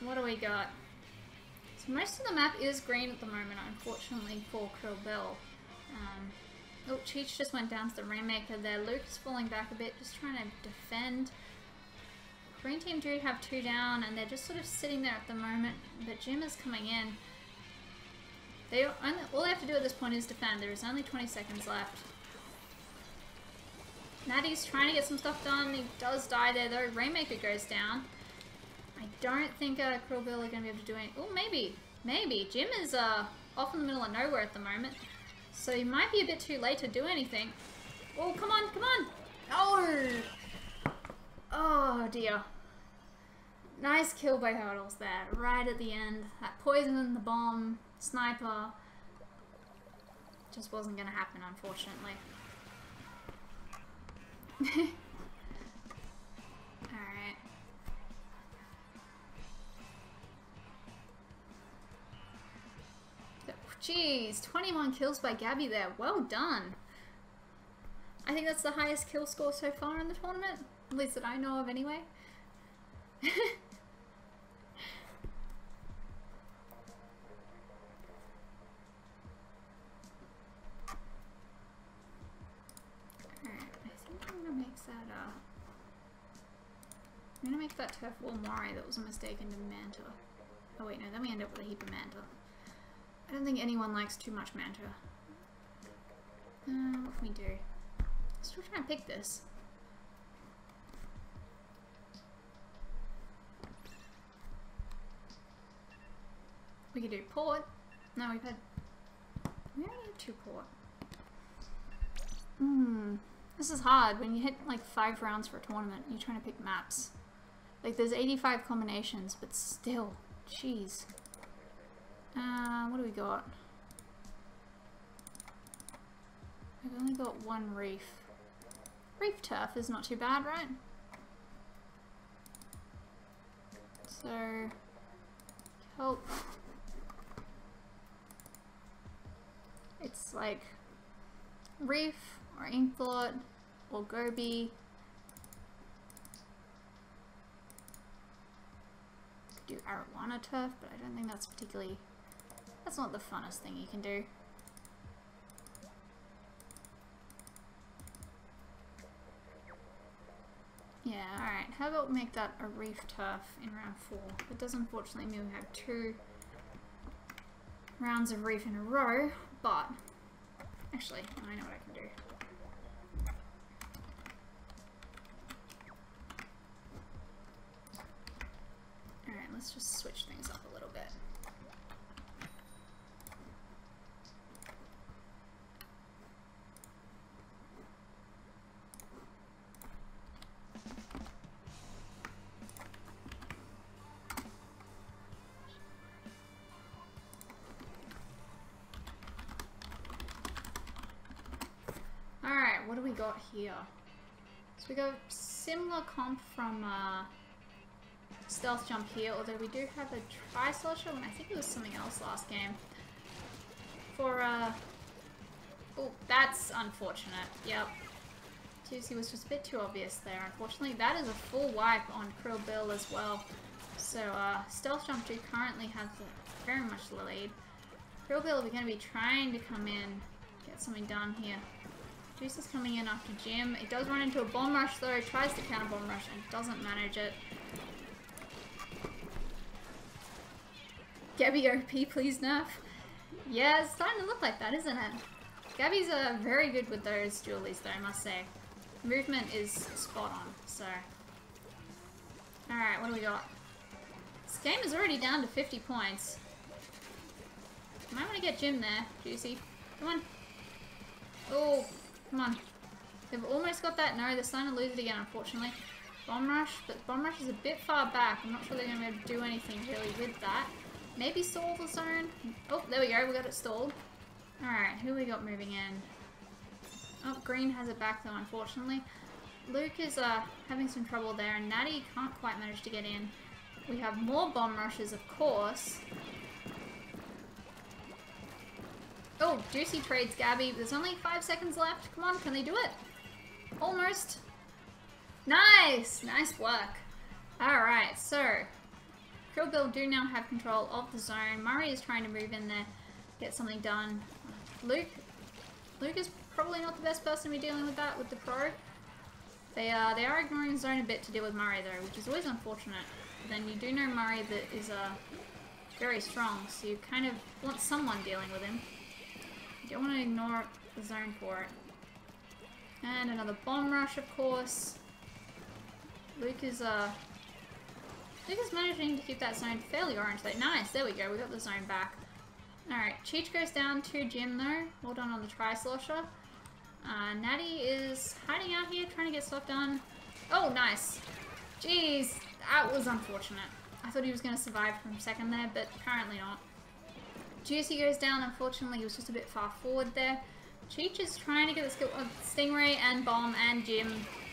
what do we got? So most of the map is green at the moment, unfortunately for Krillbell. Um, oh, Cheech just went down to the Rainmaker there. Luke is falling back a bit, just trying to defend. Green team do have two down, and they're just sort of sitting there at the moment, but Jim is coming in. They only, all they have to do at this point is defend. There is only twenty seconds left. Natty's trying to get some stuff done. He does die there though. Rainmaker goes down. I don't think uh, Krillbell are going to be able to do anything. Oh, maybe. Maybe. Jim is uh, off in the middle of nowhere at the moment. So he might be a bit too late to do anything. Oh, come on, come on. Oh! Oh, dear. Nice kill by Hurdles there. Right at the end. That poison, the bomb, sniper. Just wasn't going to happen, unfortunately. Alright. Jeez, twenty-one kills by Gabby there. Well done. I think that's the highest kill score so far in the tournament. At least that I know of anyway. That, uh, I'm gonna make that turf wall Mori that was a mistake into Manta. Oh wait, no, then we end up with a heap of Manta. I don't think anyone likes too much Manta. Uh, what can we do? Still trying to pick this. We could do port. No, we've had... We only have two port. Hmm... This is hard. When you hit like five rounds for a tournament, you're trying to pick maps. Like there's eighty-five combinations, but still, jeez. Uh, what do we got? We've only got one reef. Reef turf is not too bad, right? So, help. It's like reef. Or Inkblot, or Gobi. Could do Arowana turf, but I don't think that's particularly... That's not the funnest thing you can do. Yeah, alright. How about we make that a reef turf in round four? It does unfortunately mean we have two rounds of reef in a row, but... Actually, I know what I can do. Alright, let's just switch things up a little bit. Alright, what do we got here? So we got similar comp from uh, Stealth Jump here, although we do have a Tri-Slosher, and I think it was something else last game. For, uh... oh, that's unfortunate. Yep. Juicy was just a bit too obvious there, unfortunately. That is a full wipe on Krillbell as well. So, uh, Stealth Jump do currently have the, very much the lead. Krillbell are going to be trying to come in, get something done here. Juice is coming in after Jim. It does run into a bomb rush though, tries to counter bomb rush and doesn't manage it. Gabby O P, please nerf. Yeah, it's starting to look like that, isn't it? Gabby's uh, very good with those dualies though, I must say. Movement is spot on, so. Alright, what do we got? This game is already down to fifty points. Might want to get Jim there, Juicy. Come on. Oh, come on. They've almost got that. No, they're starting to lose it again, unfortunately. Bomb Rush, but Bomb Rush is a bit far back. I'm not sure they're going to be able to do anything really with that. Maybe stall the zone. Oh, there we go. We got it stalled. Alright, who we got moving in? Oh, Green has it back though, unfortunately. Luke is uh, having some trouble there, and Natty can't quite manage to get in. We have more Bomb Rushes, of course. Oh, Juicy trades Gabby. There's only five seconds left. Come on, can they do it? Almost. Nice! Nice work. Alright, so Krillbill do now have control of the zone. Murray is trying to move in there, get something done. Luke, Luke is probably not the best person to be dealing with that with the Pro. They are, they are ignoring the zone a bit to deal with Murray though, which is always unfortunate. But then you do know Murray that is uh, very strong, so you kind of want someone dealing with him. You don't want to ignore the zone for it. And another bomb rush, of course. Luke is uh, Luke is managing to keep that zone fairly orange though. Nice, there we go, we got the zone back. Alright, Cheech goes down to Jim though. Well done on the Tri-Slosher. Uh, Natty is hiding out here, trying to get stuff done. Oh, nice. Jeez, that was unfortunate. I thought he was going to survive from a second there, but apparently not. Juicy goes down. Unfortunately, he was just a bit far forward there. Cheech is trying to get the skill of Stingray and Bomb and Jim.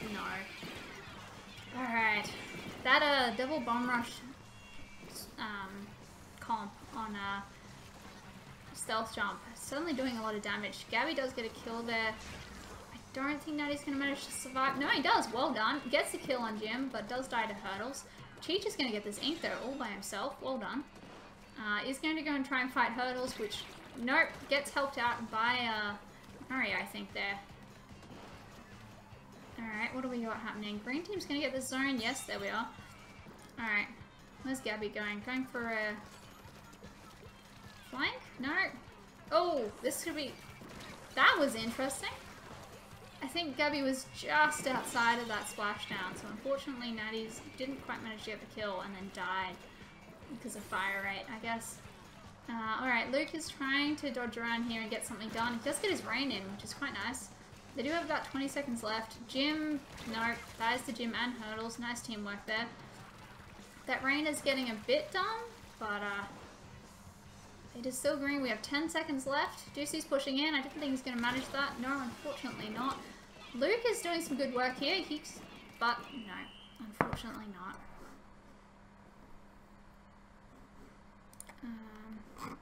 No. Alright. That uh, double Bomb Rush um, comp on uh, Stealth Jump is certainly doing a lot of damage. Gabby does get a kill there. I don't think Natty's going to manage to survive. No, he does. Well done. Gets the kill on Jim, but does die to Hurdles. Cheech is going to get this ink though, all by himself. Well done. Uh, is going to go and try and fight Hurdles, which, nope, gets helped out by uh, Murray, I think, there. Alright, what do we got happening? Green team's going to get the zone. Yes, there we are. Alright, where's Gabby going? Going for a flank? No. Oh, this could be... That was interesting. I think Gabby was just outside of that splashdown, so unfortunately Natty's didn't quite manage to get the kill and then died because of fire rate, I guess. Uh, Alright, Luke is trying to dodge around here and get something done. He does get his rain in, which is quite nice. They do have about twenty seconds left. Jim, no, that is the Jim and Hurdles. Nice teamwork there. That rain is getting a bit done, but uh, it is still green. We have ten seconds left. Juicy's pushing in. I didn't think he's going to manage that. No, unfortunately not. Luke is doing some good work here, he's, but no, unfortunately not. Um,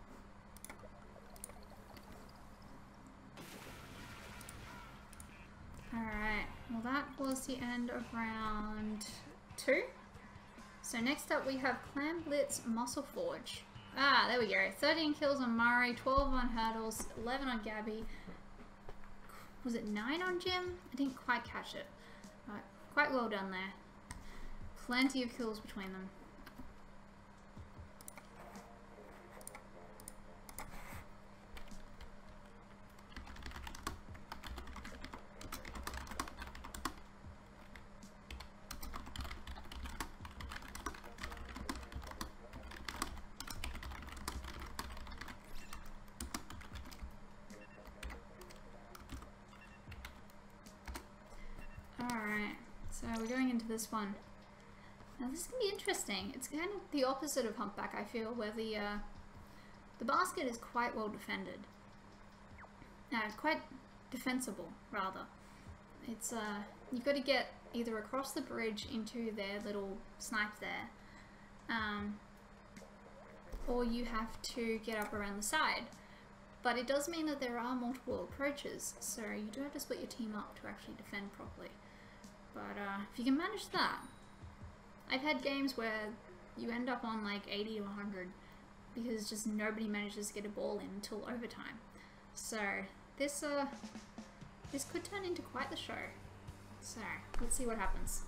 Alright, well that was the end of round two. So next up we have Clam Blitz Muscle Forge. Ah, there we go. thirteen kills on Murray, twelve on Hurdles, eleven on Gabby. Was it nine on Jim? I didn't quite catch it. But quite well done there. Plenty of kills between them. This one. Now this can be interesting. It's kind of the opposite of Humpback, I feel, where the uh, the basket is quite well defended. No, quite defensible, rather. It's uh, you've got to get either across the bridge into their little snipe there, um, or you have to get up around the side. But it does mean that there are multiple approaches, so you do have to split your team up to actually defend properly. But uh, if you can manage that, I've had games where you end up on like eighty to one hundred because just nobody manages to get a ball in until overtime. So this uh, this could turn into quite the show. So let's see what happens.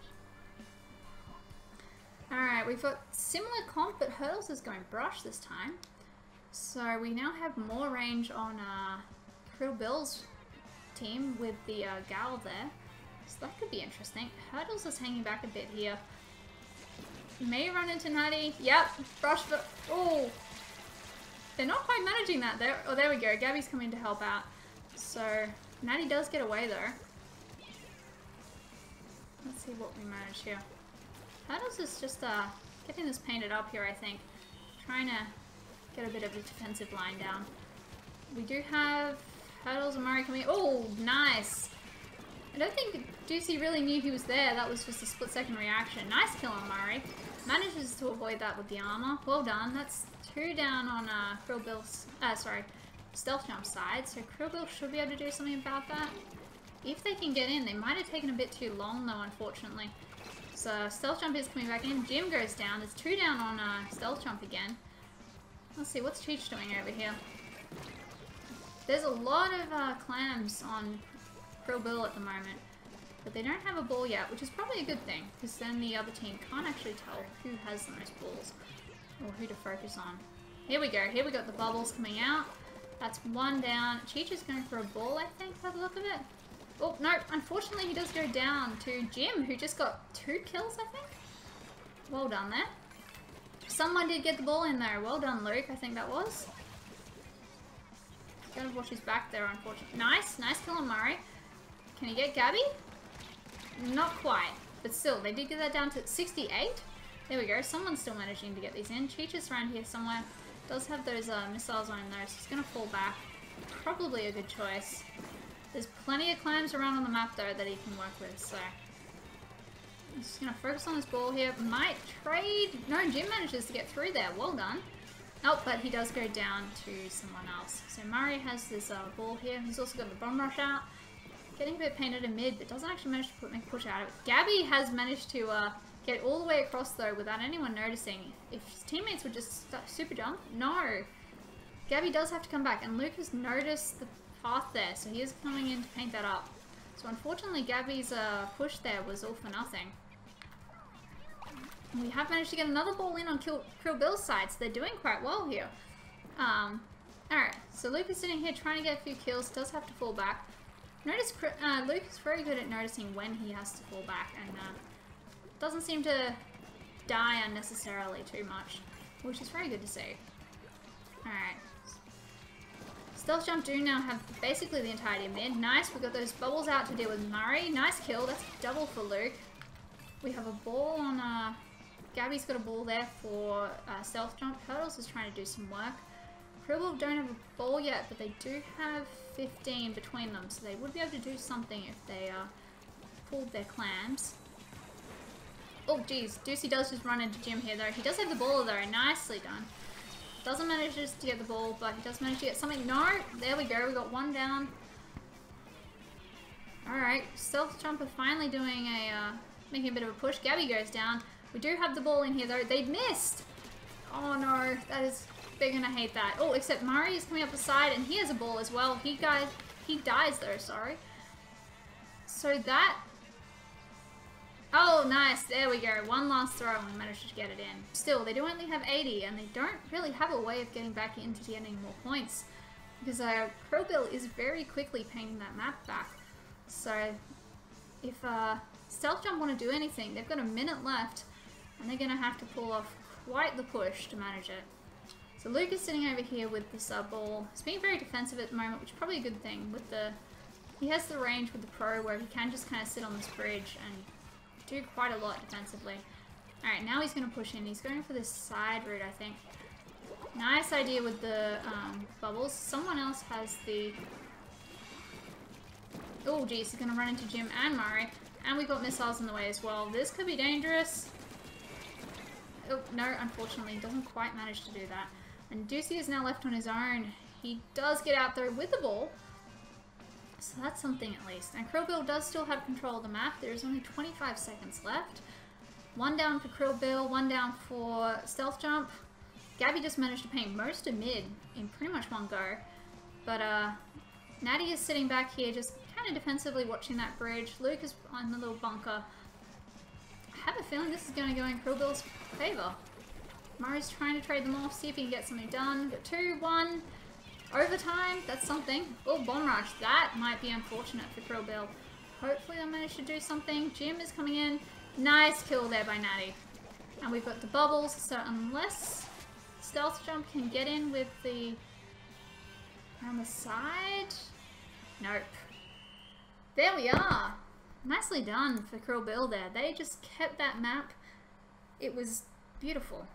Alright, we've got similar comp, but Hurdles is going Brush this time. So we now have more range on uh, Krillbill's team with the uh, Gal there. So that could be interesting. Hurdles is hanging back a bit here. May run into Natty. Yep, Brush for... Oh! They're not quite managing that there. Oh, there we go. Gabby's coming to help out. So, Natty does get away though. Let's see what we manage here. Hurdles is just uh, getting this painted up here, I think. Trying to get a bit of a defensive line down. We do have Hurdles and Murray coming... Oh, nice! I don't think Juicy really knew he was there. That was just a split second reaction. Nice kill on Murray. Manages to avoid that with the armor. Well done. That's two down on uh, Krillbill's, uh, sorry, Stealth Jump side. So Krillbill should be able to do something about that. If they can get in, they might have taken a bit too long though, unfortunately. because uh, Stealth Jump is coming back in. Jim goes down. There's two down on uh, Stealth Jump again. Let's see, what's Cheech doing over here? There's a lot of uh, clams on Krill Bill at the moment, but they don't have a ball yet, which is probably a good thing, because then the other team can't actually tell who has the most balls, or who to focus on. Here we go, here we got the bubbles coming out. That's one down. Cheech is going for a ball, I think, by the look of it. Oh, no, unfortunately he does go down to Jim, who just got two kills, I think. Well done there. Someone did get the ball in there. Well done, Luke, I think that was. Gotta watch his back there, unfortunately. Nice, nice kill on Murray. Can he get Gabby? Not quite, but still, they did get that down to sixty-eight. There we go, someone's still managing to get these in. Cheech is around here somewhere. Does have those uh, missiles on him though, so he's gonna fall back. Probably a good choice. There's plenty of clams around on the map though that he can work with, so... I'm just gonna focus on this ball here. Might trade... No, Jim manages to get through there. Well done. Oh, but he does go down to someone else. So Murray has this uh, ball here. He's also got the bomb rush out. Getting a bit painted in mid, but doesn't actually manage to put, make a push out of it. Gabby has managed to uh, get all the way across though without anyone noticing. If his teammates would just super jump, no. Gabby does have to come back, and Luke has noticed the path there, so he is coming in to paint that up. So unfortunately, Gabby's uh, push there was all for nothing. We have managed to get another ball in on Krill Bill's side, so they're doing quite well here. Um, Alright, so Luke is sitting here trying to get a few kills, does have to fall back. Notice uh, Luke is very good at noticing when he has to fall back, and uh, doesn't seem to die unnecessarily too much, which is very good to see. Alright. Stealth Jump do now have basically the entirety of mid. Nice, we got those bubbles out to deal with Murray. Nice kill, that's double for Luke. We have a ball on... Uh, Gabby's got a ball there for uh, Stealth Jump. Hurdles is trying to do some work. Krill don't have a ball yet, but they do have fifteen between them, so they would be able to do something if they uh, pulled their clams. Oh geez, Deucey does just run into Jim here though. He does have the ball though, nicely done. Doesn't manage just to get the ball, but he does manage to get something. No, there we go, we got one down. Alright, Stealth Jumper finally doing a, uh, making a bit of a push. Gabby goes down. We do have the ball in here though. They missed! Oh no, that is... They're gonna hate that. Oh, except Murray is coming up the side and he has a ball as well. He guys, he dies though, sorry. So that... Oh, nice. There we go. One last throw and we managed to get it in. Still, they do only have eighty and they don't really have a way of getting back into getting more points. Because uh, Krill Bill is very quickly painting that map back. So, if uh, Stealth Jump want to do anything, they've got a minute left. And they're going to have to pull off quite the push to manage it. So Luke is sitting over here with the sub ball. He's being very defensive at the moment, which is probably a good thing. With the, he has the range with the pro where he can just kind of sit on this bridge and do quite a lot defensively. Alright, now he's going to push in. He's going for this side route, I think. Nice idea with the um, bubbles. Someone else has the... Oh geez, he's going to run into Jim and Murray. And we've got missiles in the way as well. This could be dangerous. Oh, no, unfortunately, he doesn't quite manage to do that. And Deucey is now left on his own. He does get out there with the ball. So that's something at least. And Krill Bill does still have control of the map. There's only twenty-five seconds left. One down for Krill Bill, one down for Stealth Jump. Gabby just managed to paint most of mid in pretty much one go. But uh, Natty is sitting back here just kind of defensively watching that bridge. Luke is on the little bunker. I have a feeling this is going to go in Krill Bill's favor. Murray's trying to trade them off, see if he can get something done. Got two, one, overtime, that's something. Oh, bomb rush, that might be unfortunate for Krill Bill. Hopefully they'll manage to do something. Jim is coming in. Nice kill there by Natty. And we've got the bubbles, so unless Stealth Jump can get in with the... on the side? Nope. There we are. Nicely done for Krill Bill there. They just kept that map. It was beautiful.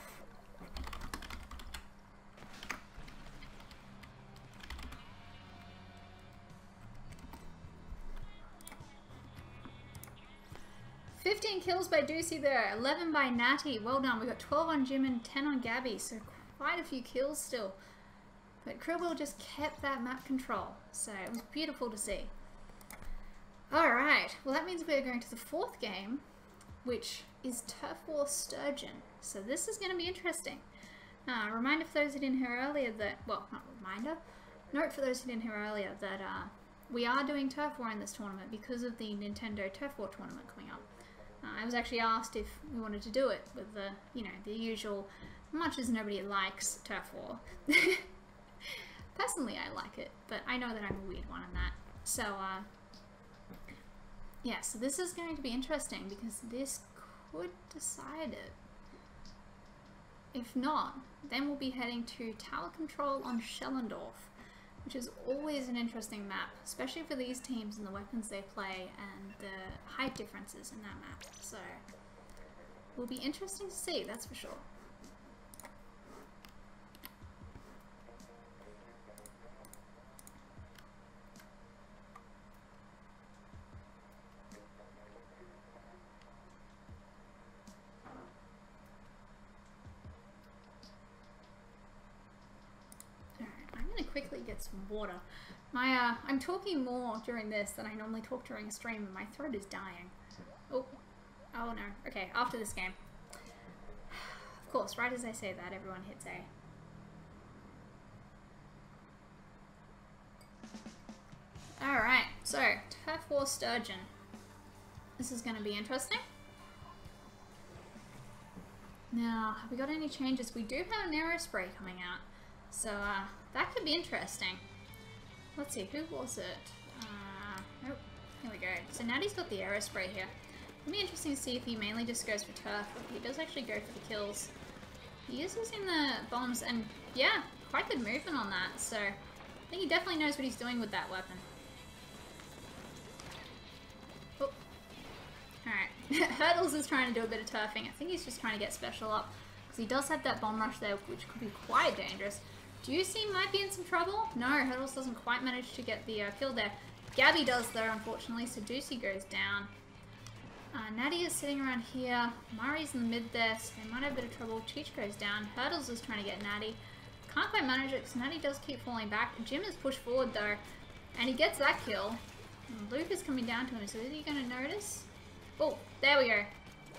fifteen kills by Deucey there, eleven by Natty. Well done. We got twelve on Jim and ten on Gabby, so quite a few kills still. But Krill Bill just kept that map control, so it was beautiful to see. Alright, well that means we're going to the fourth game which is Turf War Sturgeon. So this is going to be interesting. Uh, reminder for those who didn't hear earlier that, well, not reminder, note for those who didn't hear earlier that uh, we are doing Turf War in this tournament because of the Nintendo Turf War tournament coming up. Uh, I was actually asked if we wanted to do it with the, you know, the usual, much as nobody likes Turf War. Personally, I like it, but I know that I'm a weird one on that. So, uh, yeah, so this is going to be interesting because this could decide it. If not, then we'll be heading to Tower Control on Schellendorf, which is always an interesting map, especially for these teams and the weapons they play and the height differences in that map. So, it will be interesting to see, that's for sure. Quickly get some water. My, uh, I'm talking more during this than I normally talk during a stream and my throat is dying. Oh, oh no. Okay, after this game. Of course, right as I say that, everyone hits A. Alright, so, Turf War Sturgeon. This is going to be interesting. Now, have we got any changes? We do have an Aerospray coming out. So, uh, that could be interesting. Let's see, who was it? Uh, oh, here we go. So Natty's got the Aerospray here. It'll be interesting to see if he mainly just goes for turf, or if he does actually go for the kills. He is using the bombs, and yeah, quite good movement on that, so I think he definitely knows what he's doing with that weapon. Oh. Alright, Hurdles is trying to do a bit of turfing. I think he's just trying to get special up, because he does have that bomb rush there, which could be quite dangerous. Juicy might be in some trouble. No, Hurdles doesn't quite manage to get the uh, kill there. Gabby does though, unfortunately, so Juicy goes down. Uh, Natty is sitting around here. Murray's in the mid there, so they might have a bit of trouble. Cheech goes down. Hurdles is trying to get Natty. Can't quite manage it because Natty does keep falling back. Jim is pushed forward though, and he gets that kill. And Luke is coming down to him, so is he going to notice? Oh, there we go.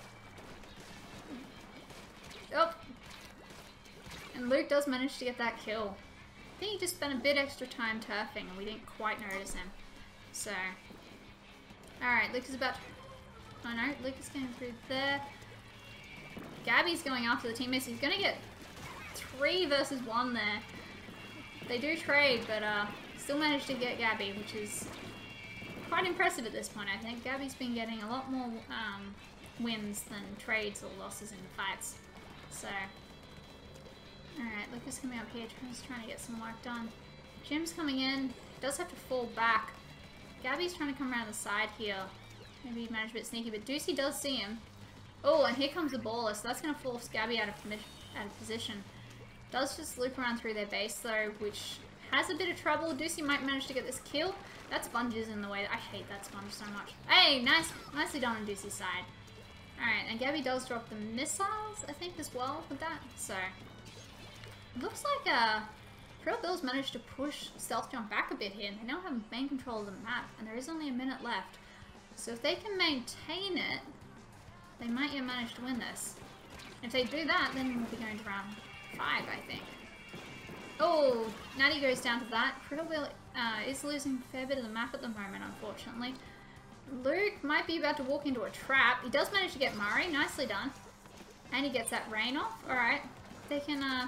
Oh. And Luke does manage to get that kill. I think he just spent a bit extra time turfing and we didn't quite notice him. So, alright, Luke is about to... Oh no, Luke is getting through there. Gabby's going after the teammates. He's going to get three versus one there. They do trade, but uh, still managed to get Gabby, which is quite impressive at this point, I think. Gabby's been getting a lot more um, wins than trades or losses in fights. So... Alright, Luke is coming up here, just trying to get some work done. Jim's coming in, does have to fall back. Gabby's trying to come around the side here. Maybe he managed a bit sneaky, but Deucey does see him. Oh, and here comes the baller, so that's going to force Gabby out of, out of position. Does just loop around through their base though, which has a bit of trouble. Deucey might manage to get this kill. That sponge is in the way. I hate that sponge so much. Hey, nice, nicely done on Deucey's side. Alright, and Gabby does drop the missiles, I think, as well with that, so... Looks like uh, Real Bills managed to push Stealth Jump back a bit here, and they now have main control of the map, and there is only a minute left. So if they can maintain it, they might yet manage to win this. If they do that, then we'll be going to round five, I think. Oh, Natty goes down to that. Real Bill uh, is losing a fair bit of the map at the moment, unfortunately. Luke might be about to walk into a trap. He does manage to get Murray, nicely done. And he gets that rain off. Alright, they can... Uh,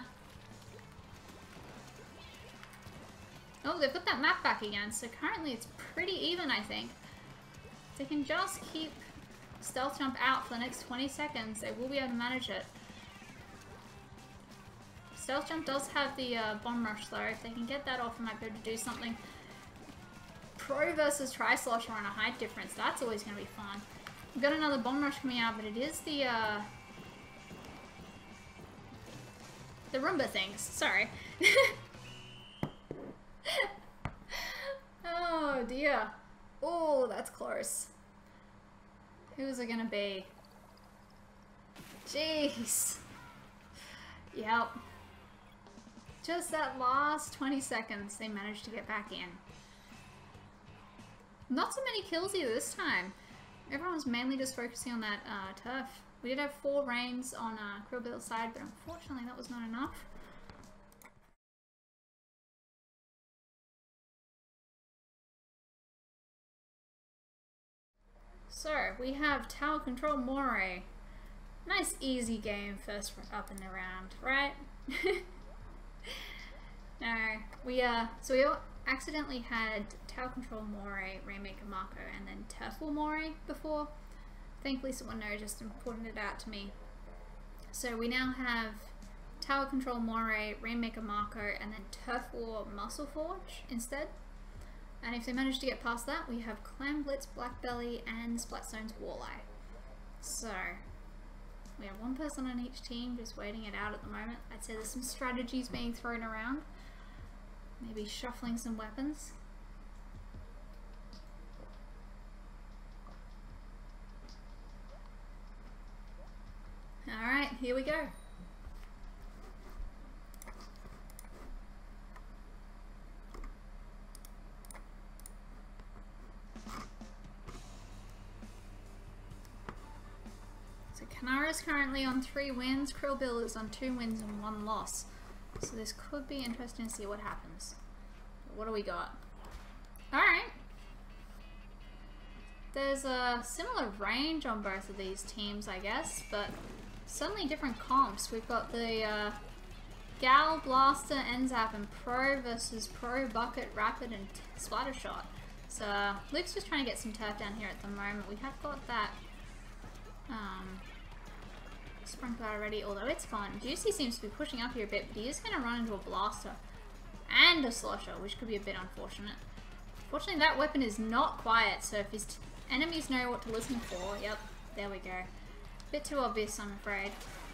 Oh, they've got that map back again, so currently it's pretty even, I think. If they can just keep Stealth Jump out for the next twenty seconds, they will be able to manage it. Stealth Jump does have the uh, Bomb Rush though. If they can get that off, they might be able to do something. Pro versus Tri-Slosher on a height difference, that's always going to be fun. We've got another Bomb Rush coming out, but it is the, uh... the Roomba things, sorry. Oh dear. Oh, that's close. Who's it gonna be? Jeez. Yep. Just that last twenty seconds they managed to get back in. Not so many kills either this time. Everyone's mainly just focusing on that uh, turf. We did have four rains on uh, Krillbill's side, but unfortunately that was not enough. So, we have Tower Control Moray. Nice easy game first up in the round, right? No, we uh, so we accidentally had Tower Control Moray, Rainmaker Mako, and then Turf War Moray before. Thankfully someone noticed and pointed it out to me. So we now have Tower Control Moray, Rainmaker Mako, and then Turf War Muscle Forge instead. And if they manage to get past that, we have Clam Blitz, Black Belly, and Splatstone's Walleye. So we have one person on each team just waiting it out at the moment. I'd say there's some strategies being thrown around. Maybe shuffling some weapons. Alright, here we go. So Kanara's currently on three wins, Krillbill is on two wins and one loss. So this could be interesting to see what happens. What do we got? Alright. There's a similar range on both of these teams, I guess, but suddenly different comps. We've got the uh, Gal, Blaster, N ZAP, and Pro versus Pro, Bucket, Rapid, and Splattershot. So uh, Luke's just trying to get some turf down here at the moment. We have got that um, Sprinkler already, although it's fun. Juicy seems to be pushing up here a bit, but he is going to run into a Blaster and a Slosher, which could be a bit unfortunate. Fortunately, that weapon is not quiet, so if his t enemies know what to listen for, yep, there we go. Bit too obvious, I'm afraid.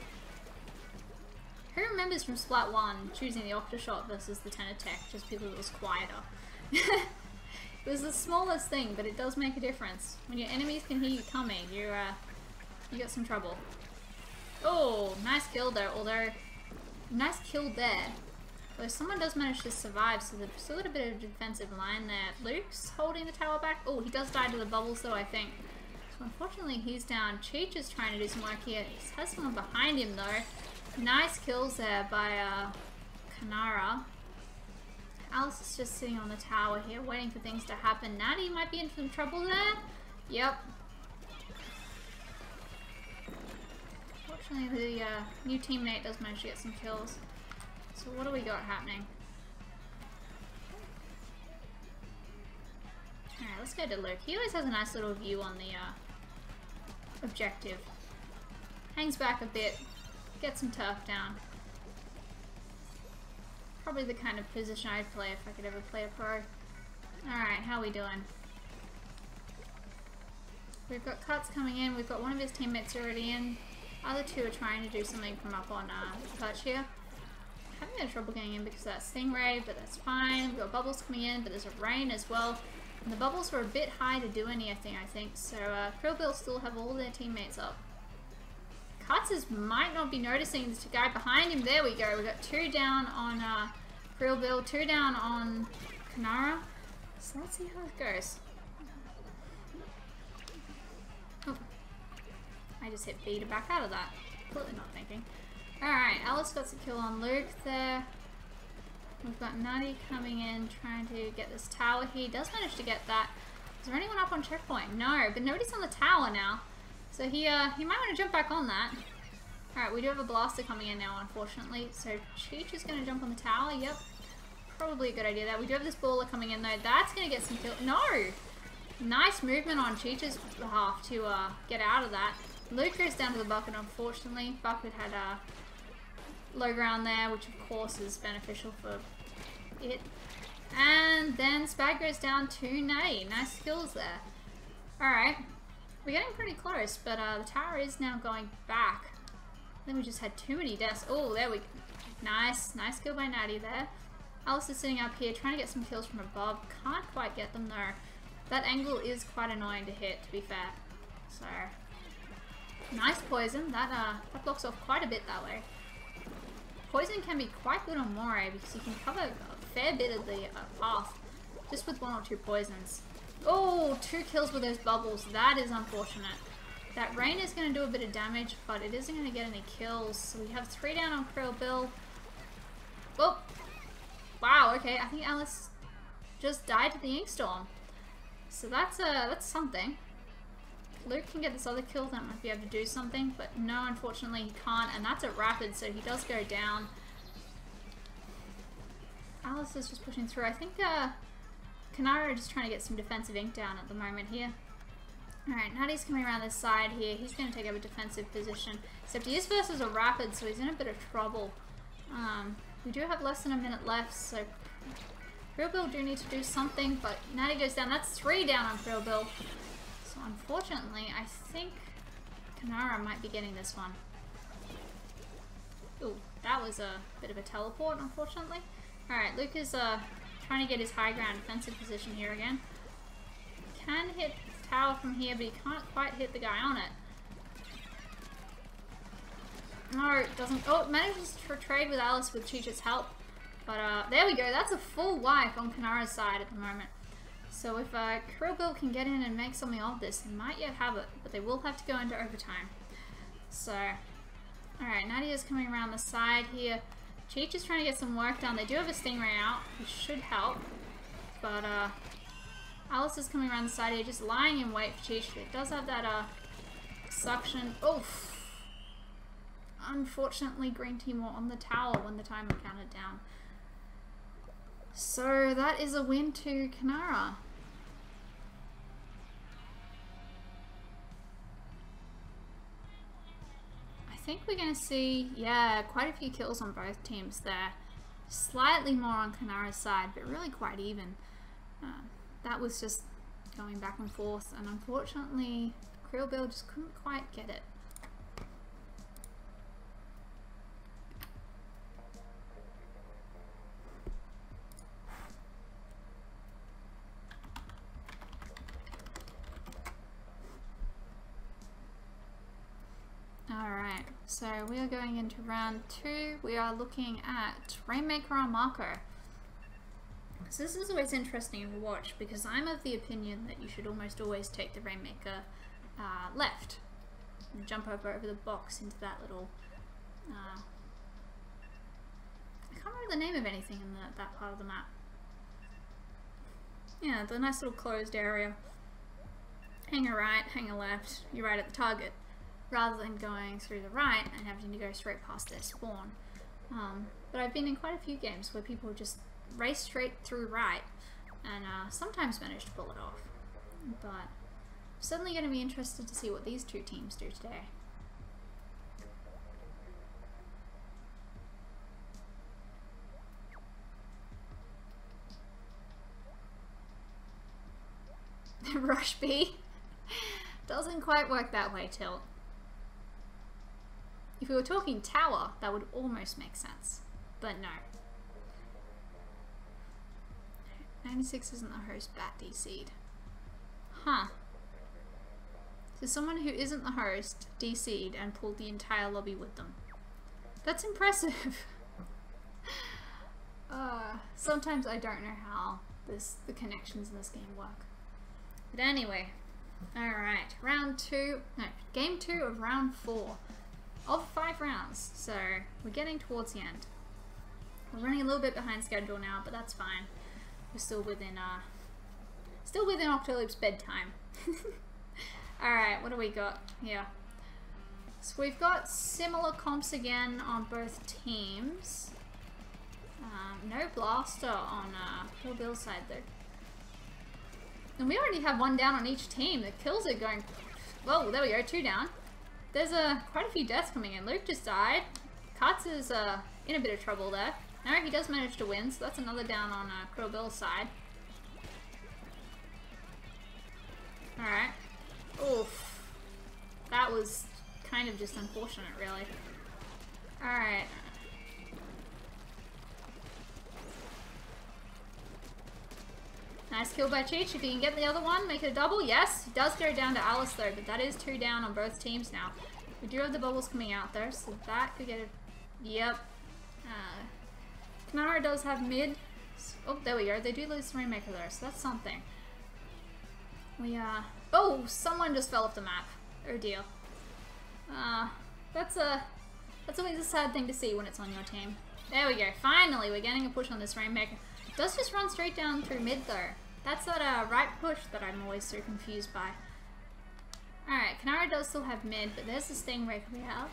Who remembers from Splat one choosing the Octashot versus the Tenatech just because it was quieter? It was the smallest thing, but it does make a difference. When your enemies can hear you coming, you uh, you got some trouble. Oh, nice kill though, although, nice kill there. Though someone does manage to survive, so there's still a bit of a defensive line there. Luke's holding the tower back. Oh, he does die to the bubbles though, I think. So unfortunately he's down. Cheech is trying to do some work here. He has someone behind him though. Nice kills there by uh, Kanara. Alice is just sitting on the tower here, waiting for things to happen. Natty might be in some trouble there. Yep. Fortunately, the uh, new teammate does manage to get some kills. So what do we got happening? Alright, let's go to Luke. He always has a nice little view on the uh, objective. Hangs back a bit, gets some turf down. Probably the kind of position I'd play if I could ever play a pro. Alright, how are we doing? We've got Cuts coming in, we've got one of his teammates already in. Other two are trying to do something from up on uh, Perch here. Having a bit of trouble getting in because of that Stingray, but that's fine. We've got bubbles coming in, but there's a rain as well. And the bubbles were a bit high to do anything, I think. So uh, Krillbill still have all their teammates up. Cuts might not be noticing this guy behind him. There we go. We got two down on uh, Krillbill, two down on Kanara. So let's see how it goes. Oh, I just hit B to back out of that. Completely not thinking. Alright, Alice got a kill on Luke there. We've got Nutty coming in, trying to get this tower. He does manage to get that. Is there anyone up on checkpoint? No, but nobody's on the tower now. So he uh, he might want to jump back on that. Alright, we do have a Blaster coming in now, unfortunately. So Cheech is going to jump on the tower. Yep. Probably a good idea there. We do have this Baller coming in, though. That's going to get some kills. No! Nice movement on Cheech's behalf to uh, get out of that. Luke goes down to the Bucket, unfortunately. Bucket had uh, low ground there, which of course is beneficial for it. And then Spag goes down to Natty. Nice skills there. Alright. We're getting pretty close, but uh, the tower is now going back. Then we just had too many deaths. Oh, there we go. Nice. Nice kill by Natty there. Alice is sitting up here trying to get some kills from above. Can't quite get them though. That angle is quite annoying to hit, to be fair. So, nice poison. That uh, that blocks off quite a bit that way. Poison can be quite good on Moray because you can cover a fair bit of the uh, path just with one or two poisons. Oh, two kills with those bubbles. That is unfortunate. That rain is going to do a bit of damage, but it isn't going to get any kills. So we have three down on Krill Bill. Oh, wow. Okay, I think Alice just died to the ink storm. So that's uh, that's something. Luke can get this other kill, that might be able to do something, but no, unfortunately he can't, and that's a rapid, so he does go down. Alice is just pushing through. I think uh, Kanara is just trying to get some defensive ink down at the moment here. Alright, Natty's coming around this side here. He's going to take up a defensive position, except he is versus a rapid, so he's in a bit of trouble. Um, we do have less than a minute left, so Real Bill do need to do something, but Natty goes down. That's three down on Real Bill. So unfortunately, I think Kanara might be getting this one. Ooh, that was a bit of a teleport, unfortunately. Alright, Luke is uh, trying to get his high ground defensive position here again. Can hit tower from here, but he can't quite hit the guy on it. No, it doesn't. Oh, it manages to trade with Alice with Cheech's help. But uh, there we go. That's a full wipe on Kanara's side at the moment. So if uh, Krill Bill can get in and make something of this, they might yet have it, but they will have to go into overtime. So, alright, Nadia's coming around the side here. Cheech is trying to get some work done. They do have a Stingray out, which should help. But uh, Alice is coming around the side here, just lying in wait for Cheech. It does have that uh, suction. Oof! Unfortunately, Green Team were on the tower when the timer counted down. So that is a win to Kanara. I think we're going to see, yeah, quite a few kills on both teams there. Slightly more on Kanara's side, but really quite even. Uh, that was just going back and forth, and unfortunately, Krill Bill just couldn't quite get it. Alright, so we are going into round two. We are looking at Rainmaker on Marco. So this is always interesting to watch because I'm of the opinion that you should almost always take the Rainmaker uh, left and jump over over the box into that little... Uh, I can't remember the name of anything in the, that part of the map. Yeah, the nice little closed area. Hang a right, hang a left, you're right at the target, rather than going through the right and having to go straight past their spawn. Um, but I've been in quite a few games where people just race straight through right and uh, sometimes manage to pull it off. But I'm certainly going to be interested to see what these two teams do today. Rush B doesn't quite work that way, Tilt. If we were talking tower, that would almost make sense, but no. ninety-six isn't the host, bat D C'd. Huh. So someone who isn't the host D C'd and pulled the entire lobby with them. That's impressive. uh, sometimes I don't know how this the connections in this game work. But anyway, alright, round two, no, game two of round four. Of five rounds, so we're getting towards the end. We're running a little bit behind schedule now, but that's fine. We're still within uh, still within Octoloop's bedtime. Alright, what do we got here? So we've got similar comps again on both teams. Um, no blaster on uh, Krill Bill's side though. And we already have one down on each team. The kills are going... Well, there we go, two down. There's uh, quite a few deaths coming in. Luke just died. Katz is uh, in a bit of trouble there. No, he does manage to win, so that's another down on uh, Krill Bill's side. Alright. Oof. That was kind of just unfortunate, really. Alright. Nice kill by Cheech. If he can get the other one, make it a double. Yes, he does go down to Alice though, but that is two down on both teams now. We do have the bubbles coming out there, so that could get a... Yep. Uh, Kanara does have mid. Oh, there we go. They do lose the Rainmaker there, so that's something. We are... Uh... Oh, someone just fell off the map. Oh dear. Uh, that's a... That's always a sad thing to see when it's on your team. There we go. Finally, we're getting a push on this Rainmaker. It does just run straight down through mid though. That's that uh, right push that I'm always so confused by. Alright, Kanara does still have mid, but there's the Stingray coming out.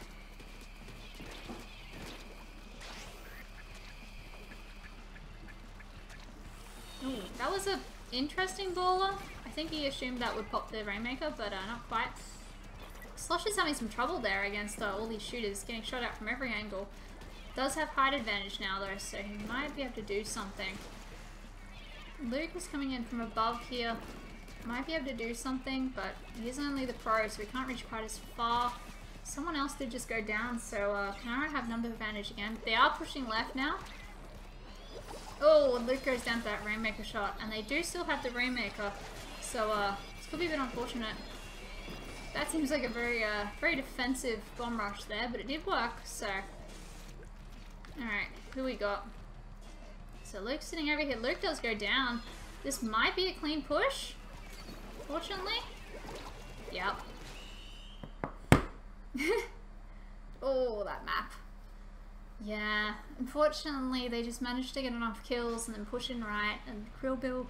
Ooh, that was a interesting baller. I think he assumed that would pop the Rainmaker, but uh, not quite. Slosh is having some trouble there against uh, all these shooters, getting shot at from every angle. Does have height advantage now though, so he might be able to do something. Luke is coming in from above here. Might be able to do something, but he's only the pro, so we can't reach quite as far. Someone else did just go down, so uh, Kanara have number advantage again. They are pushing left now. Oh, Luke goes down to that Rainmaker shot, and they do still have the Rainmaker, so uh, this could be a bit unfortunate. That seems like a very, uh, very defensive bomb rush there, but it did work, so... Alright, who we got? So Luke's sitting over here. Luke does go down. This might be a clean push, fortunately. Yep. Oh, that map. Yeah, unfortunately they just managed to get enough kills and then push in right, and Krillbill,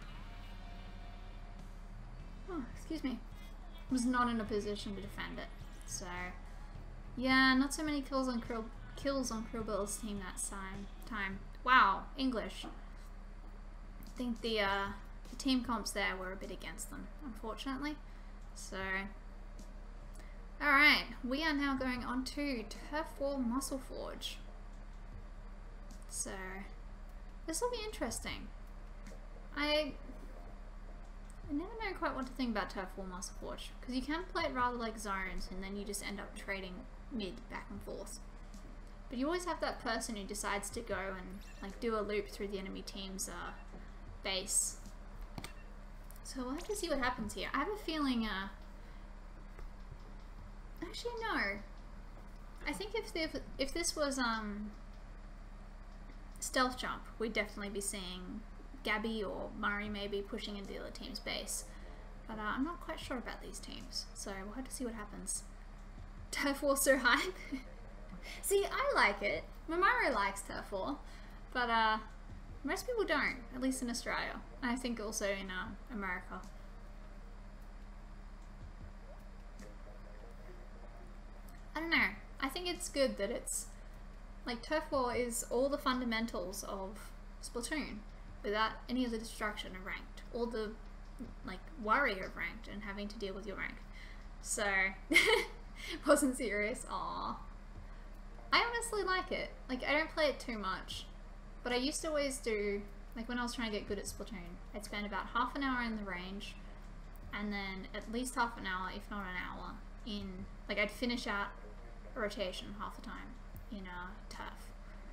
oh, excuse me, was not in a position to defend it. So, yeah, not so many kills on Krill kills on Krillbill's team that time. Time. Wow, English. I think the uh, the team comps there were a bit against them, unfortunately. So, all right, we are now going on to Turf War Muscle Forge. So, this will be interesting. I, I never know quite what to think about Turf War Muscle Forge, because you can play it rather like zones, and then you just end up trading mid back and forth. But you always have that person who decides to go and like do a loop through the enemy team's uh, base. So we'll have to see what happens here. I have a feeling, uh, actually no. I think if, if, if this was um, Stealth Jump, we'd definitely be seeing Gabby or Murray maybe pushing into the other team's base. But uh, I'm not quite sure about these teams, so we'll have to see what happens. Turf War so hype. See, I like it. Mamoru likes Turf War, but uh, most people don't, at least in Australia. I think also in uh, America. I don't know. I think it's good that it's like Turf War is all the fundamentals of Splatoon without any of the distraction of ranked, all the like worry of ranked and having to deal with your rank. So wasn't serious. Aww. I honestly like it. Like, I don't play it too much, but I used to always do, like when I was trying to get good at Splatoon, I'd spend about half an hour in the range, and then at least half an hour, if not an hour, in, like I'd finish out a rotation half the time in uh, Turf.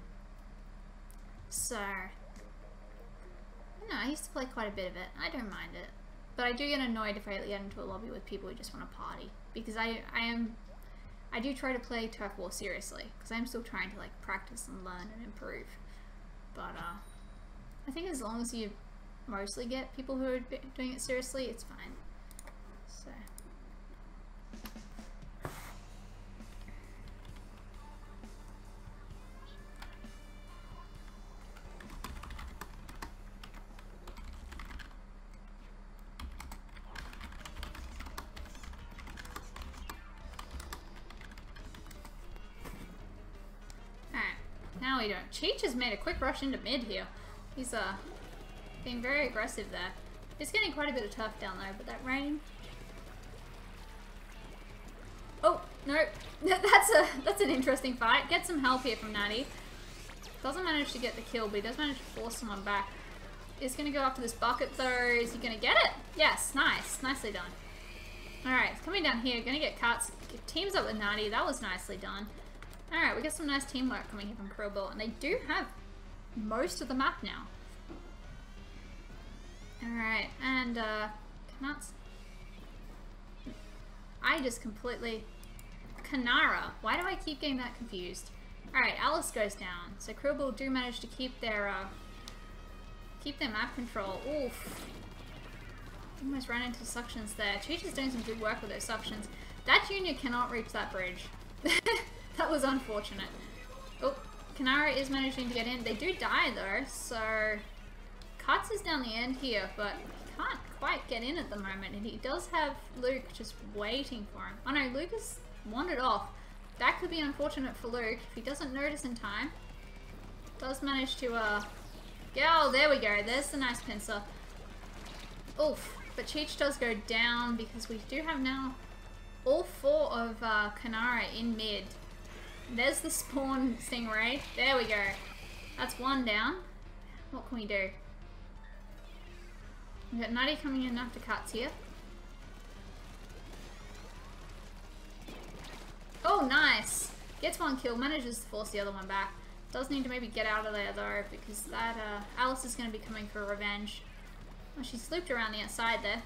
So, I don't know, I used to play quite a bit of it. I don't mind it. But I do get annoyed if I get into a lobby with people who just want to party, because I, I am... I do try to play Turf War seriously, because I'm still trying to like practice and learn and improve. But uh, I think as long as you mostly get people who are doing it seriously, it's fine. So. Now we don't. Cheech has made a quick rush into mid here. He's uh being very aggressive there. He's getting quite a bit of tough down there, but that rain. Oh no, that's a that's an interesting fight. Get some help here from Natty. Doesn't manage to get the kill, but he does manage to force someone back. He's gonna go after this bucket though. Is he gonna get it? Yes, nice, nicely done. All right, coming down here, gonna get cuts. Teams up with Natty. That was nicely done. Alright, we got some nice teamwork coming here from Krillbill, and they do have most of the map now. Alright, and uh, Canuts. I just completely... Kanara. Why do I keep getting that confused? Alright, Alice goes down. So Krillbill do manage to keep their, uh, keep their map control. Oof. Almost ran into suctions there. Cheech is doing some good work with those suctions. That Junior cannot reach that bridge. That was unfortunate. Oh, Kanara is managing to get in. They do die though, so Katz is down the end here, but he can't quite get in at the moment, and he does have Luke just waiting for him. Oh no, Luke has wandered off. That could be unfortunate for Luke if he doesn't notice in time. Does manage to, uh, yeah, oh, there we go. There's the nice pincer. Oof, but Cheech does go down because we do have now all four of uh, Kanara in mid. There's the spawn Stingray. There we go. That's one down. What can we do? We've got Nutty coming in after Cuts here. Oh, nice! Gets one kill, manages to force the other one back. Does need to maybe get out of there though, because that uh, Alice is going to be coming for revenge. Oh, she's looped around the outside there.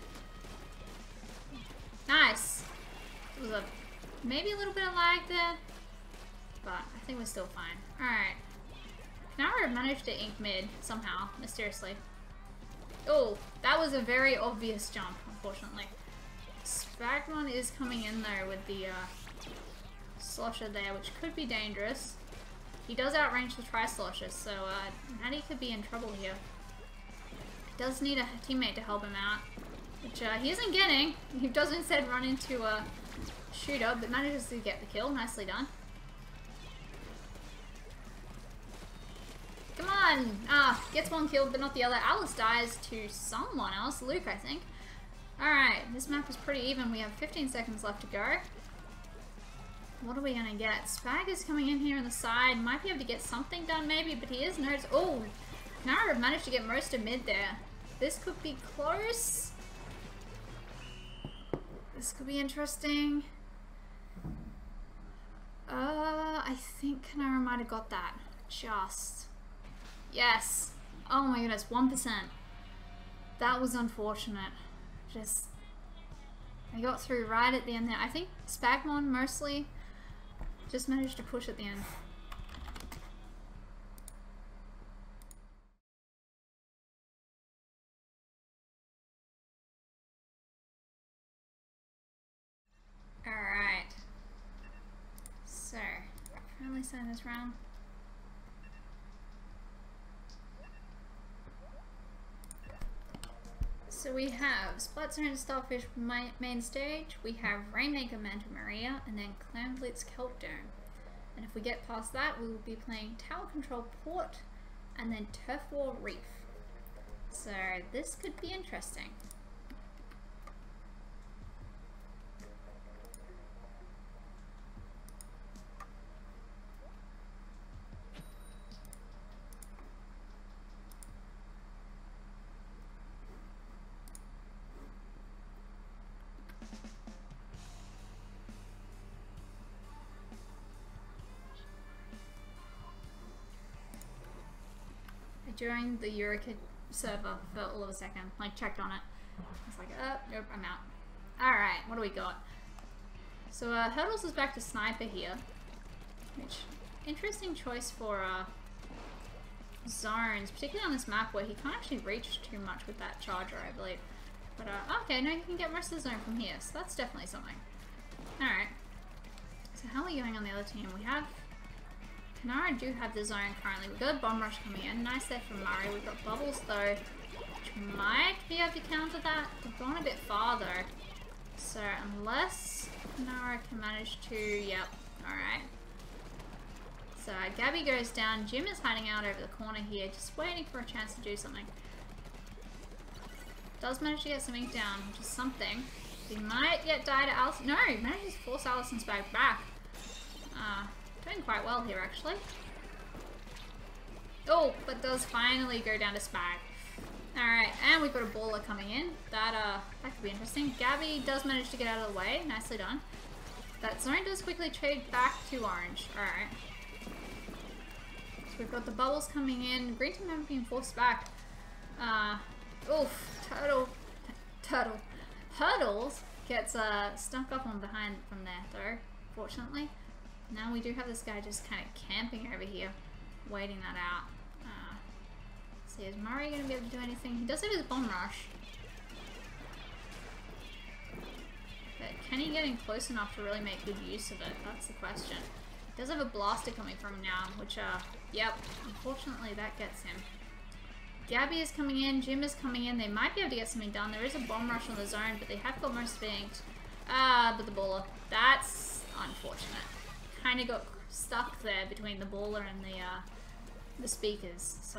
Nice! It was a maybe a little bit of lag there, but I think we're still fine. Alright. Kanara managed to ink mid somehow, mysteriously. Oh, that was a very obvious jump, unfortunately. Spagmon is coming in though with the uh, Slosher there, which could be dangerous. He does outrange the Tri-Slosher, so uh, Natty could be in trouble here. He does need a teammate to help him out, which uh, he isn't getting. He does instead run into a shooter, but manages to get the kill. Nicely done. Come on! Ah, gets one kill, but not the other. Alice dies to someone else. Luke, I think. Alright, this map is pretty even. We have fifteen seconds left to go. What are we gonna get? Spag is coming in here on the side. Might be able to get something done maybe, but he is noticed. Oh! Nara managed to get most of mid there. This could be close. This could be interesting. Uh, I think Kanara might have got that. Just. Yes. Oh my goodness, one percent. That was unfortunate. Just. I got through right at the end there. I think Spagmon mostly just managed to push at the end. Alright. So, finally sign this round. So we have Splatzone Starfish main stage, we have Rainmaker Manta Maria, and then Clan Blitz Kelp Dome. And if we get past that, we will be playing Tower Control Port, and then Turf War Reef. So this could be interesting. During the Eureka server for all of a second, like checked on it. I was like, uh, nope, I'm out. Alright, what do we got? So uh, Hurdles is back to Sniper here, which, interesting choice for uh, zones, particularly on this map where he can't actually reach too much with that charger, I believe. But uh, okay, now you can get most of the zone from here, so that's definitely something. Alright, so how are we going on the other team? We have Kanara do have the zone currently. We've got a Bomb Rush coming in. Nice there from Murray. We've got Bubbles though, which might be able to counter that. We've gone a bit farther. So unless Kanara can manage to, yep, alright. So Gabby goes down. Jim is hiding out over the corner here, just waiting for a chance to do something. Does manage to get some ink down, which is something. He might yet die to Alice. No, he manages to force Alison's bag back. Uh, Doing quite well here, actually. Oh, but does finally go down to Spag. Alright, and we've got a baller coming in. That uh, that could be interesting. Gabby does manage to get out of the way. Nicely done. That zone does quickly trade back to orange. Alright. So we've got the bubbles coming in. Green team haven't been forced back. Uh, oof. Turtle. Turtle. Hurdles gets uh, stuck up on behind from there, though, fortunately. Now we do have this guy just kind of camping over here, waiting that out. Uh, see, is Murray going to be able to do anything? He does have his Bomb Rush. can he get in close enough to really make good use of it? That's the question. He does have a blaster coming from him now, which, uh, yep, unfortunately that gets him. Gabby is coming in, Jim is coming in. They might be able to get something done. There is a bomb rush on the zone, but they have got most of it inked. Ah, but the baller. That's unfortunate. Kind of got stuck there between the baller and the, uh, the speakers, so...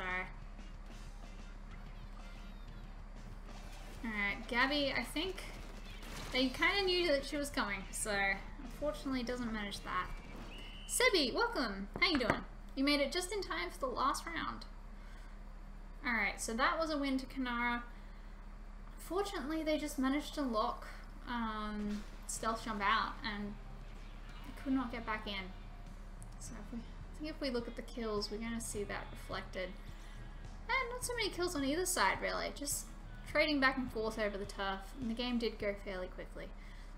Alright, Gabby, I think they kind of knew that she was coming, so unfortunately doesn't manage that. Sebi, welcome! How you doing? You made it just in time for the last round. Alright, so that was a win to Kanara. Unfortunately, they just managed to lock um, Stealth Jump out and they could not get back in. So if we, I think if we look at the kills, we're going to see that reflected. And not so many kills on either side, really. Just trading back and forth over the turf, and the game did go fairly quickly.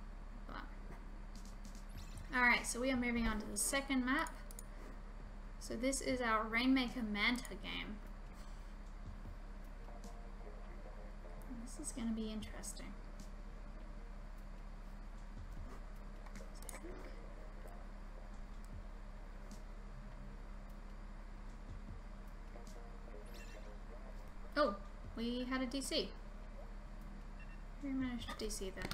Alright, so we are moving on to the second map. So this is our Rainmaker Manta game. And this is going to be interesting. Oh, we had a D C. We managed to D C that.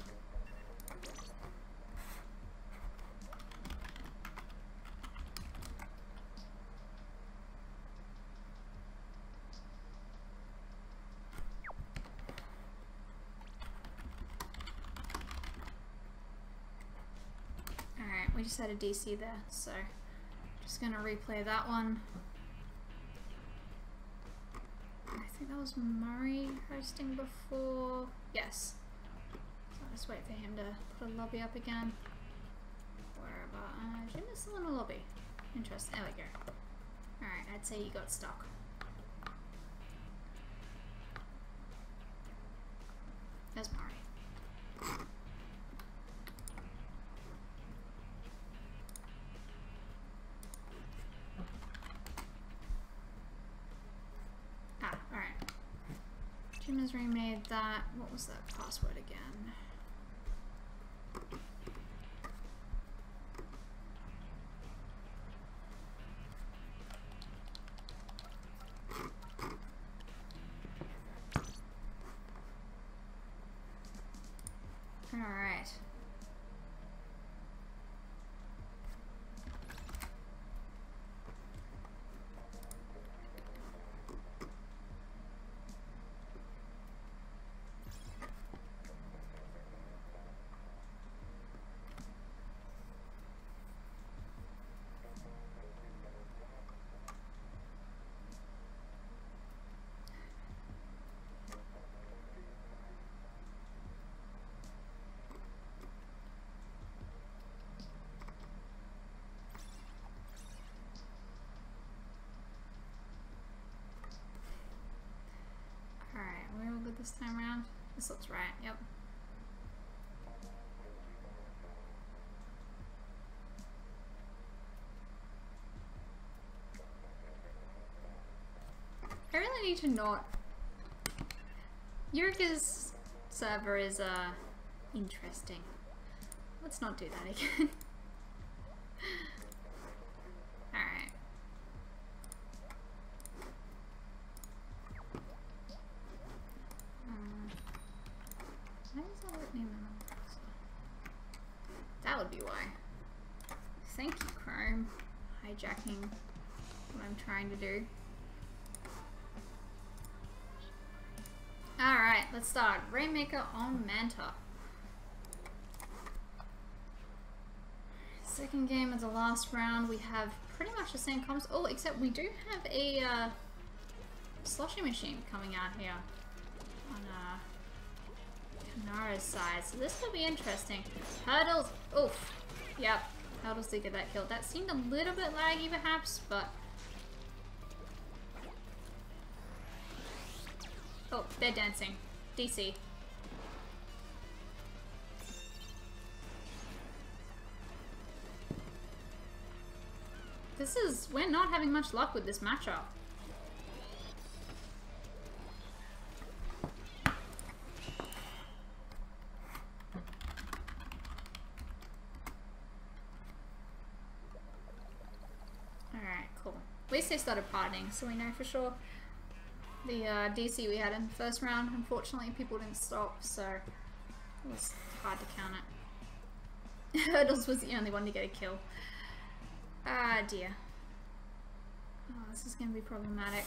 Alright, we just had a D C there, so just gonna replay that one. I think that was Murray hosting before. Yes. So I'll just wait for him to put a lobby up again. Where about? Uh, Jim is still in a lobby. Interesting. There we go. Alright, I'd say you got stuck. There's Murray. Jim has remade that. What was that password again? All right. We're all good this time around? This looks right, yep. I really need to not... Eureka's server is, uh, interesting. Let's not do that again. Alright. That would be why. Thank you, Chrome. Hijacking what I'm trying to do. Alright, let's start. Rainmaker on Manta. Second game of the last round. We have pretty much the same comps. Oh, except we do have a uh, sloshing machine coming out here on uh, Kanara's side, so this will be interesting. Hurdles, oof, yep, Hurdles did get that kill. That seemed a little bit laggy perhaps, but... Oh, they're dancing. D C. This is, we're not having much luck with this matchup. least they started partying, so we know for sure. The uh, D C we had in the first round, unfortunately, people didn't stop, so it was hard to count it. Hurdles was the only one to get a kill. Ah, dear. Oh, this is going to be problematic.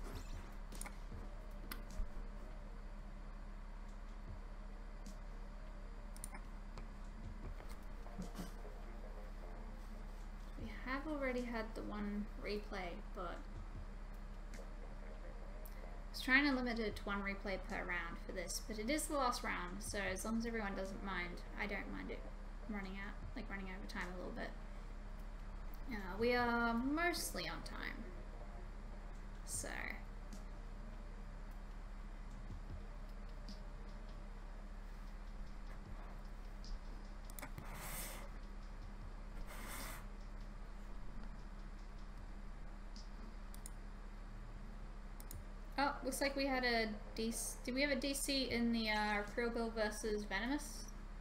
We have already had the one replay, but I was trying to limit it to one replay per round for this, but it is the last round, so as long as everyone doesn't mind, I don't mind it running out, like running over time a little bit. Uh, we are mostly on time, so oh, looks like we had a D C. Did we have a D C in the uh, Krillbill versus Venomous?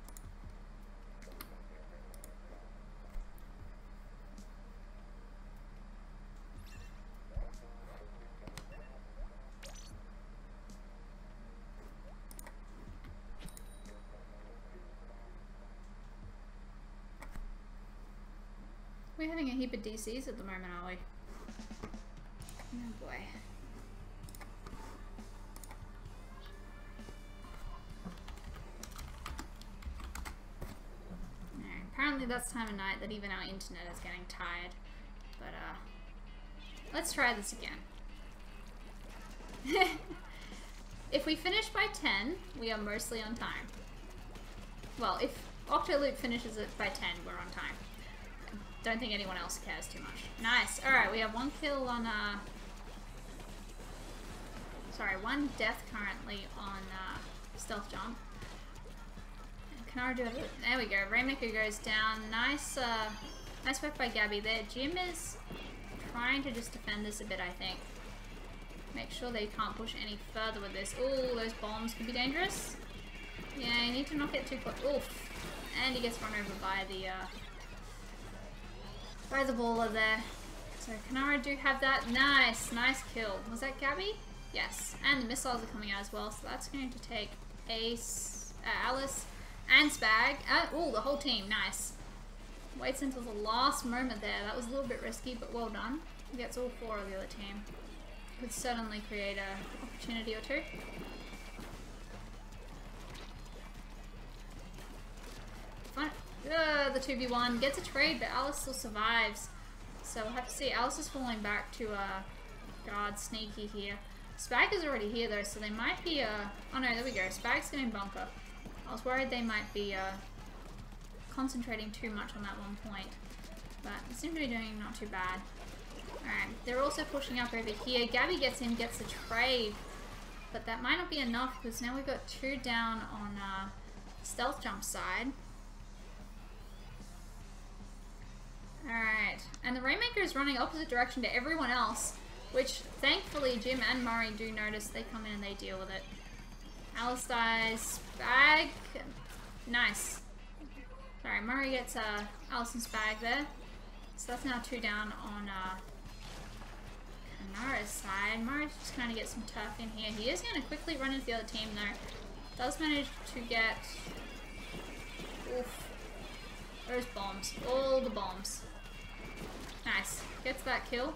We're having a heap of D Cs at the moment, are we? Oh boy. No, apparently that's time of night that even our internet is getting tired. But uh, let's try this again. If we finish by ten, we are mostly on time. Well, if Octoloop finishes it by ten, we're on time. Don't think anyone else cares too much. Nice. Alright, we have one kill on, uh... sorry, one death currently on, uh, Stealth Jump. Can I do it? There we go. Rainmaker goes down. Nice, uh... nice work by Gabby there. Jim is trying to just defend this a bit, I think. Make sure they can't push any further with this. Ooh, those bombs could be dangerous. Yeah, you need to not get too close. Oof. And he gets run over by the, uh... by the baller there. So Kanara do have that. Nice, nice kill. Was that Gabby? Yes. And the missiles are coming out as well, so that's going to take Ace, uh, Alice, and Spag. Uh, oh, the whole team. Nice. Waits until the last moment there. That was a little bit risky, but well done. He gets all four of the other team. Could certainly create an opportunity or two. Fun. Uh, the two v one gets a trade, but Alice still survives. So we'll have to see. Alice is falling back to uh, guard Sneaky here. Spag is already here though, so they might be. Uh, oh no, there we go. Spag's getting bunker. I was worried they might be uh, concentrating too much on that one point, but they seem to be doing not too bad. Alright, they're also pushing up over here. Gabby gets in, gets a trade, but that might not be enough because now we've got two down on uh, Stealth Jump side. Alright, and the Rainmaker is running opposite direction to everyone else, which thankfully Jim and Murray do notice. They come in and they deal with it. Alice dies. Spag. Nice. Sorry, Murray gets uh, Alice and Spag there. So that's now two down on uh, Kanara's side. Murray's just trying to get some turf in here. He is going to quickly run into the other team though. Does manage to get... Oof. Those bombs. All the bombs. Nice. Gets that kill.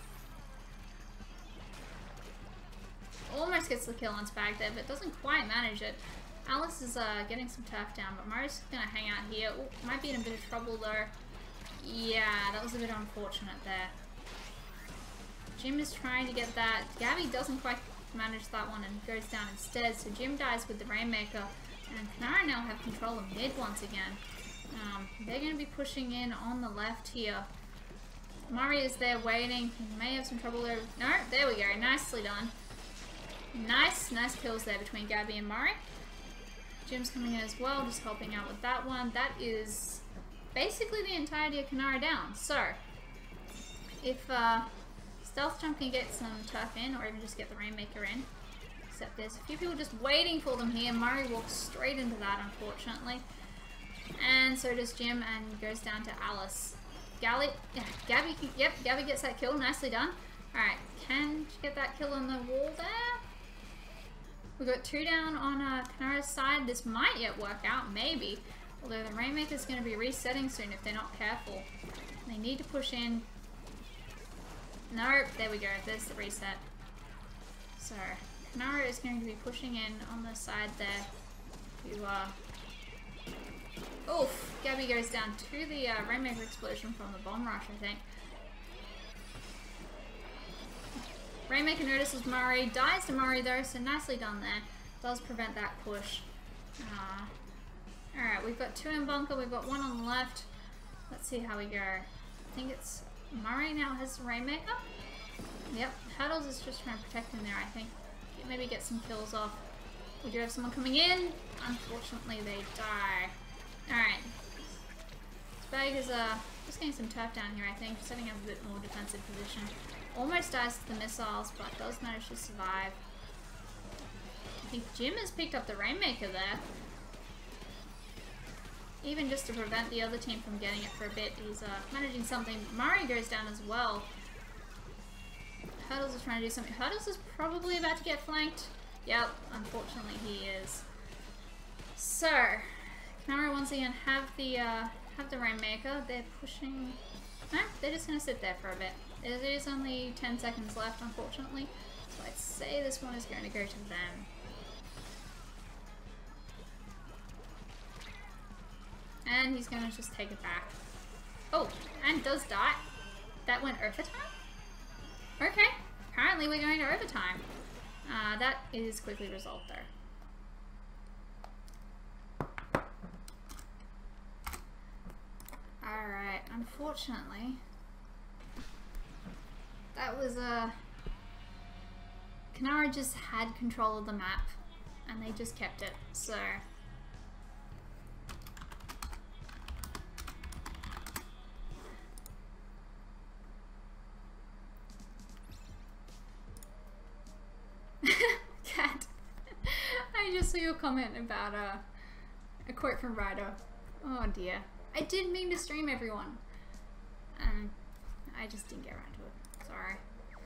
Almost gets the kill on Spag there, but doesn't quite manage it. Alice is uh, getting some turf down, but Murray's going to hang out here. Ooh, might be in a bit of trouble though. Yeah, that was a bit unfortunate there. Jim is trying to get that. Gabby doesn't quite manage that one and goes down instead, so Jim dies with the Rainmaker, and Kanara now have control of mid once again. Um, they're going to be pushing in on the left here. Murray is there waiting. He may have some trouble there. No, there we go. Nicely done. Nice, nice kills there between Gabby and Murray. Jim's coming in as well, just helping out with that one. That is basically the entirety of Kanara down. So, if uh, Stealth Jump can get some turf in, or even just get the Rainmaker in, except there's a few people just waiting for them here. Murray walks straight into that, unfortunately. And so does Jim, and goes down to Alice. Gally, yeah, Gabby, yep, Gabby gets that kill. Nicely done. Alright, can she get that kill on the wall there? We've got two down on uh, Kanara's side. This might yet work out, maybe. Although the Rainmaker's going to be resetting soon if they're not careful. They need to push in. Nope, there we go. There's the reset. So, Kanara is going to be pushing in on the side there. To, uh... Oof! Gabby goes down to the uh, Rainmaker explosion from the bomb rush, I think. Rainmaker notices Murray, dies to Murray though, so nicely done there. Does prevent that push. Uh, Alright, we've got two in bunker, we've got one on the left. Let's see how we go. I think it's Murray now has Rainmaker. Yep, Hurdles is just trying to protect him there, I think. Maybe get some kills off. We do have someone coming in. Unfortunately, they die. Alright. Spag is uh, just getting some turf down here, I think. Setting up a bit more defensive position. Almost dies to the missiles, but does manage to survive. I think Jim has picked up the Rainmaker there. Even just to prevent the other team from getting it for a bit, he's uh, managing something. Murray goes down as well. Hurdles is trying to do something. Hurdles is probably about to get flanked. Yep, unfortunately he is. So, Kanara once again have the uh, have the Rainmaker. They're pushing. No, they're just gonna sit there for a bit. There is only ten seconds left, unfortunately. So I'd say this one is going to go to them. And he's going to just take it back. Oh, and does die. That went overtime? Okay, apparently we're going to overtime. Uh, that is quickly resolved though. Alright, unfortunately, that was a... Uh, Kanara just had control of the map, and they just kept it, so... Cat. I just saw your comment about uh, a quote from Ryder. Oh dear. I did mean to stream everyone. Um, I just didn't get around to it. Sorry.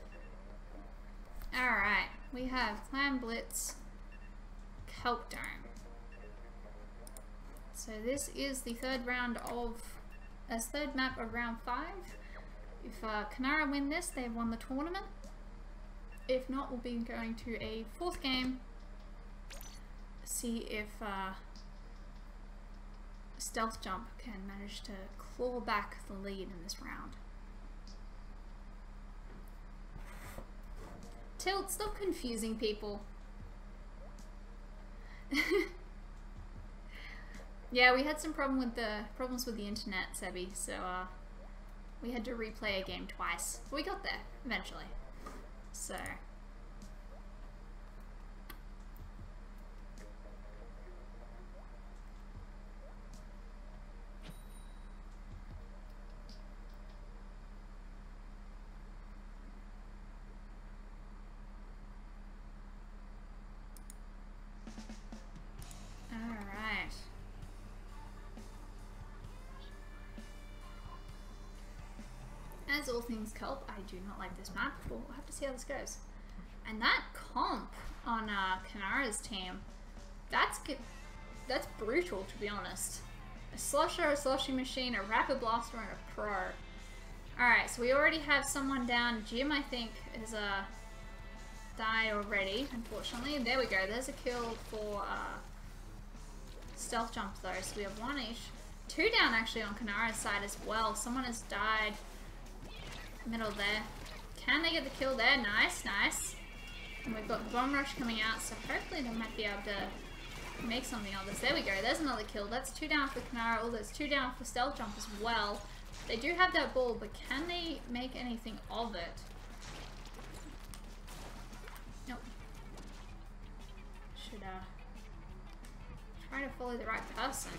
Alright. We have Clan Blitz, Kelp Dome. So this is the third round of... Uh, third map of round five. If uh, Kanara win this, they've won the tournament. If not, we'll be going to a fourth game. See if uh, Stealth Jump can manage to claw back the lead in this round. Tilt, stop confusing people. Yeah, we had some problem with the problems with the internet, Sebi, so uh, we had to replay a game twice. But we got there eventually. So alright. As all things Kelp, I do not like this map, but we'll have to see how this goes. And that comp on uh, Kanara's team, that's good. That's brutal, to be honest. A Slosher, a Sloshing Machine, a Rapid Blaster, and a Pro. Alright, so we already have someone down. Jim, I think, is uh, died already, unfortunately. There we go. There's a kill for uh, Stealth Jump, though. So we have one each. Two down, actually, on Kanara's side as well. Someone has died. Middle there. Can they get the kill there? Nice, nice. And we've got Bomb Rush coming out, so hopefully they might be able to make something of this. There we go, there's another kill. That's two down for Kanara. Oh, there's two down for Stealth Jump as well. They do have that ball, but can they make anything of it? Nope. Should uh try to follow the right person.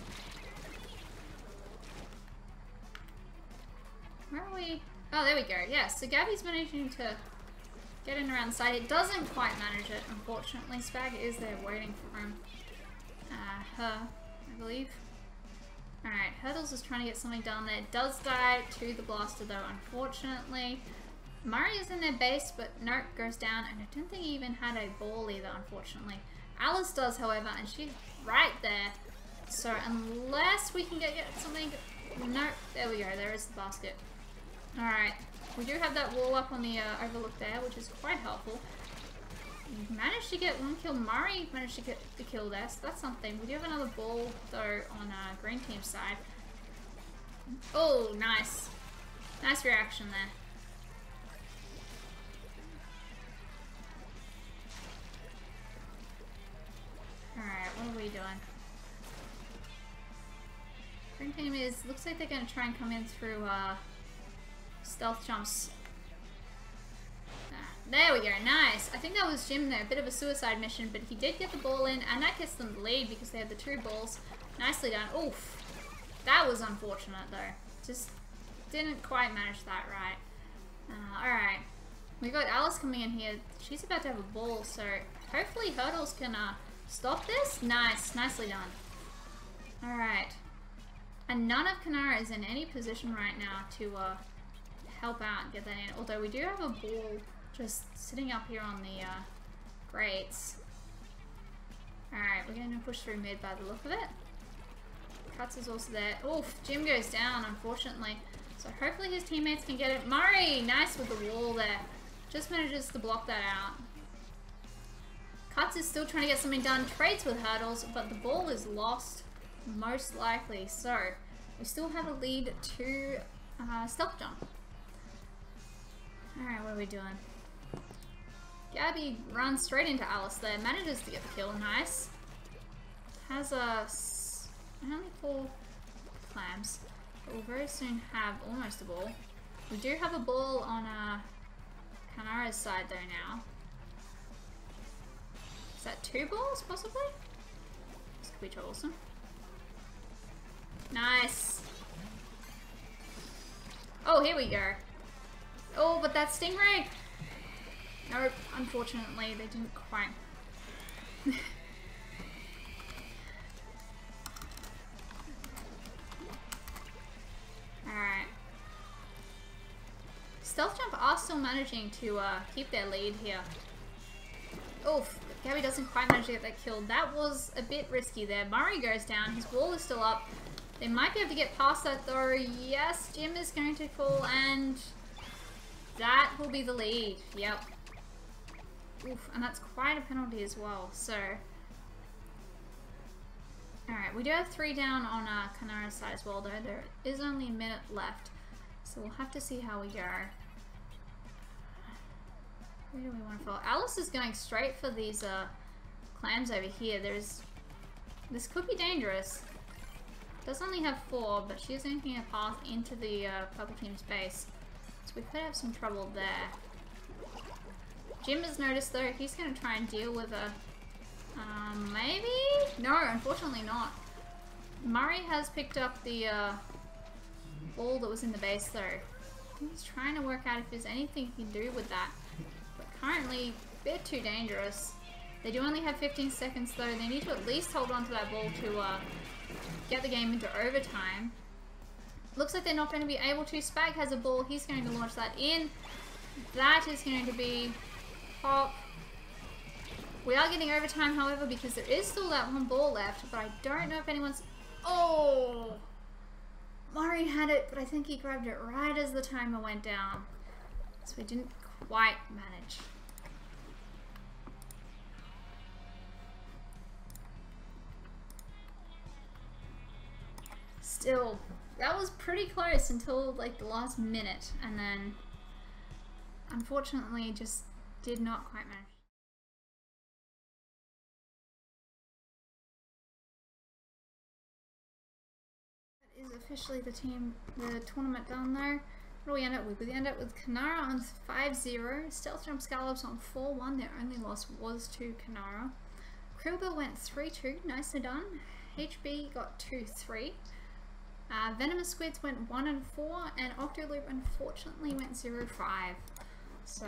Where are we? Oh, there we go. Yeah, so Gabby's managing to get in around the side. It doesn't quite manage it, unfortunately. Spag is there waiting for him. Uh, her, I believe. Alright, Hurdles is trying to get something done there. It does die to the blaster, though, unfortunately. Murray is in their base, but nope, goes down, and I don't think he even had a ball either, unfortunately. Alice does, however, and she's right there. So unless we can get, get something... Nope, there we go, there is the basket. Alright, we do have that wall up on the uh, overlook there, which is quite helpful. We managed to get one kill. Murray managed to get the kill there, so that's something. We do have another ball, though, on uh, green team's side. Oh, nice. Nice reaction there. Alright, what are we doing? Green team is, looks like they're going to try and come in through uh, stealth jumps. Ah, there we go, nice. I think that was Jim there, a bit of a suicide mission, but he did get the ball in, and that gets them the lead because they had the two balls. Nicely done. Oof. That was unfortunate though. Just didn't quite manage that right. Uh, Alright. We got Alice coming in here. She's about to have a ball, so hopefully Hurdles can uh, stop this. Nice. Nicely done. Alright. And none of Kanara is in any position right now to uh, help out and get that in. Although we do have a ball just sitting up here on the uh, grates. Alright, we're going to push through mid by the look of it. Cuts is also there. Oof, Jim goes down, unfortunately. So hopefully his teammates can get it. Murray, nice with the wall there. Just manages to block that out. Cuts is still trying to get something done. Trades with Hurdles, but the ball is lost, most likely. So we still have a lead to uh, stealth jump. Alright, what are we doing? Gabby runs straight into Alice there. Manages to get the kill. Nice. Has a... only four clams, but we'll very soon have almost a ball. We do have a ball on uh, Kanara's side though now. Is that two balls possibly? This could be troublesome. Nice. Oh, here we go. Oh, but that Stingray. No, unfortunately they didn't quite. Alright. Stealth Jump are still managing to uh, keep their lead here. Oof, Gabby doesn't quite manage to get that kill. That was a bit risky there. Murray goes down, his wall is still up. They might be able to get past that though. Yes, Jim is going to fall, and that will be the lead. Yep. Oof, and that's quite a penalty as well, so... Alright, we do have three down on uh, Kanara's side as well, though. There is only a minute left, so we'll have to see how we go. Where do we want to follow? Alice is going straight for these uh, clams over here. There's... This could be dangerous. Does only have four, but she is making a path into the uh, purple team's base. So we could have some trouble there. Jim has noticed, though, he's going to try and deal with a... Um, maybe? No, unfortunately not. Murray has picked up the uh, ball that was in the base though. I think he's trying to work out if there's anything he can do with that. But currently, a bit too dangerous. They do only have fifteen seconds though. They need to at least hold on to that ball to uh, get the game into overtime. Looks like they're not going to be able to. Spag has a ball. He's going to launch that in. That is going to be pop. We are getting overtime, however, because there is still that one ball left, but I don't know if anyone's... Oh! Murray had it, but I think he grabbed it right as the timer went down. So we didn't quite manage. Still, that was pretty close until like the last minute, and then unfortunately just did not quite manage. Is officially the team, the tournament done there. What do we end up with? We end up with Kanara on five zero, Stealth Jump Scallops on four one, their only loss was to Kanara. Krillbill went three two, nicely done. H B got two three. Uh, Venomous Squids went one and four, and Octoloop unfortunately went zero five. So...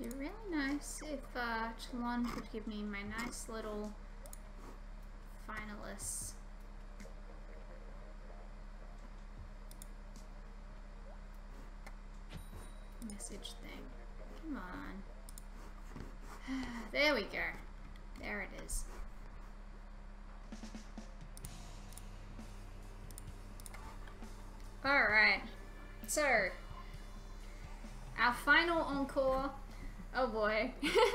Be really nice if uh, Challenge would give me my nice little finalists. Message thing. Come on. There we go. There it is. Alright. So, our final encore. Oh boy.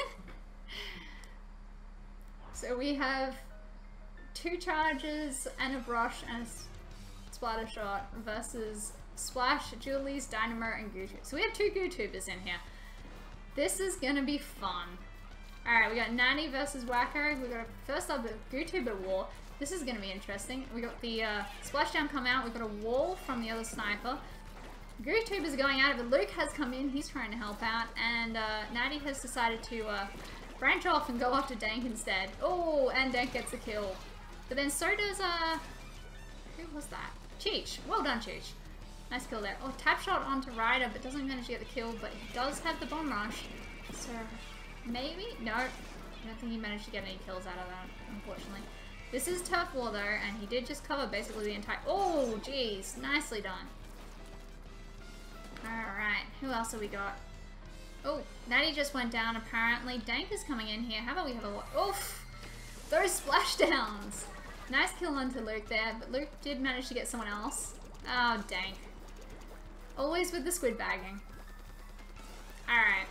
So we have two charges and a brush and a splatter shot versus Splash, Julie's, Dynamo, and GooTube. So we have two GooTubers in here. This is gonna be fun. Alright, we got Nanny versus Wacko. We got a, first up the GooTuber war. This is gonna be interesting. We got the uh, Splashdown come out. We got a wall from the other sniper. GooTuber's going at it, but Luke has come in. He's trying to help out, and uh, Natty has decided to uh, branch off and go after Dank instead. Oh, and Dank gets a kill. But then so does uh, who was that? Cheech. Well done, Cheech. Nice kill there. Oh, tap shot onto Ryder, but doesn't manage to get the kill. But he does have the bomb rush, so maybe no. I don't think he managed to get any kills out of that, unfortunately. This is Turf War though, and he did just cover basically the entire. Oh, geez, nicely done. Alright, who else have we got? Oh, Natty just went down apparently. Dank is coming in here. How about we have a... Oof! Those splashdowns! Nice kill onto Luke there, but Luke did manage to get someone else. Oh, Dank. Always with the squid bagging. Alright.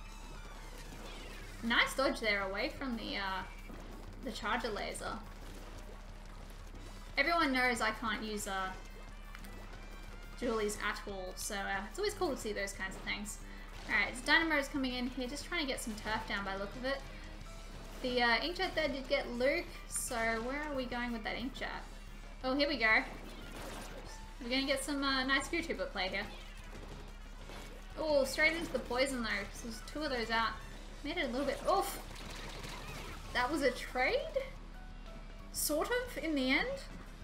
Nice dodge there away from the, uh, the charger laser. Everyone knows I can't use, uh, Julie's at all, so uh, it's always cool to see those kinds of things. Alright, so Dynamo's coming in here, just trying to get some turf down by the look of it. The uh, inkjet there did get Luke, so where are we going with that inkjet? Oh, here we go. We're gonna get some uh, nice YouTuber play here. Oh, straight into the poison though, so there's two of those out. Made it a little bit, oof! That was a trade? Sort of, in the end?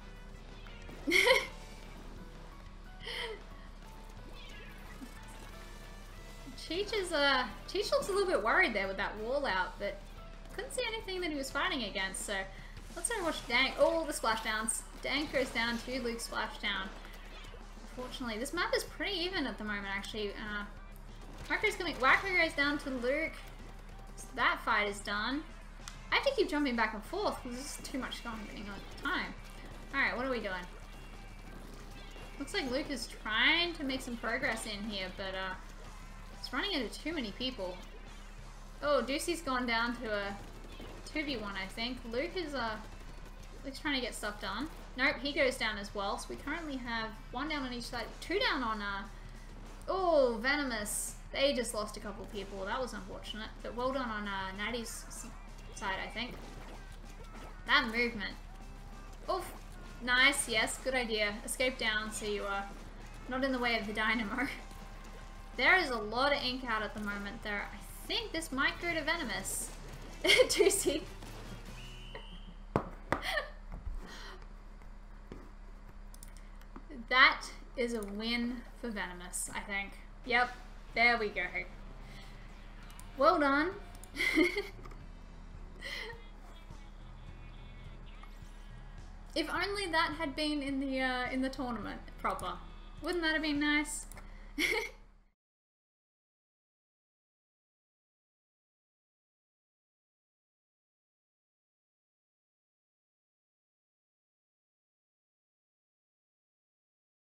Cheech is, uh, Cheech looks a little bit worried there with that wall out, but couldn't see anything that he was fighting against, so let's go watch Dank. Oh, the splashdowns. Dank goes down to Luke's splashdown. Unfortunately, this map is pretty even at the moment, actually. Uh, Wacko's coming, Wacko goes down to Luke. So that fight is done. I have to keep jumping back and forth because this is too much going on at the time. Alright, what are we doing? Looks like Luke is trying to make some progress in here, but uh, it's running into too many people. Oh, Deucey's gone down to a two v one, I think. Luke is uh, Luke's trying to get stuff done. Nope, he goes down as well. So we currently have one down on each side, two down on uh. Oh, Venomous. They just lost a couple people. That was unfortunate, but well done on uh, Natty's side, I think. That movement. Oof. Nice, yes, good idea. Escape down so you are not in the way of the Dynamo. There is a lot of ink out at the moment there. I think this might go to Venomous. Juicy. That is a win for Venomous, I think. Yep, there we go. Well done. If only that had been in the uh, in the tournament proper. Wouldn't that have been nice?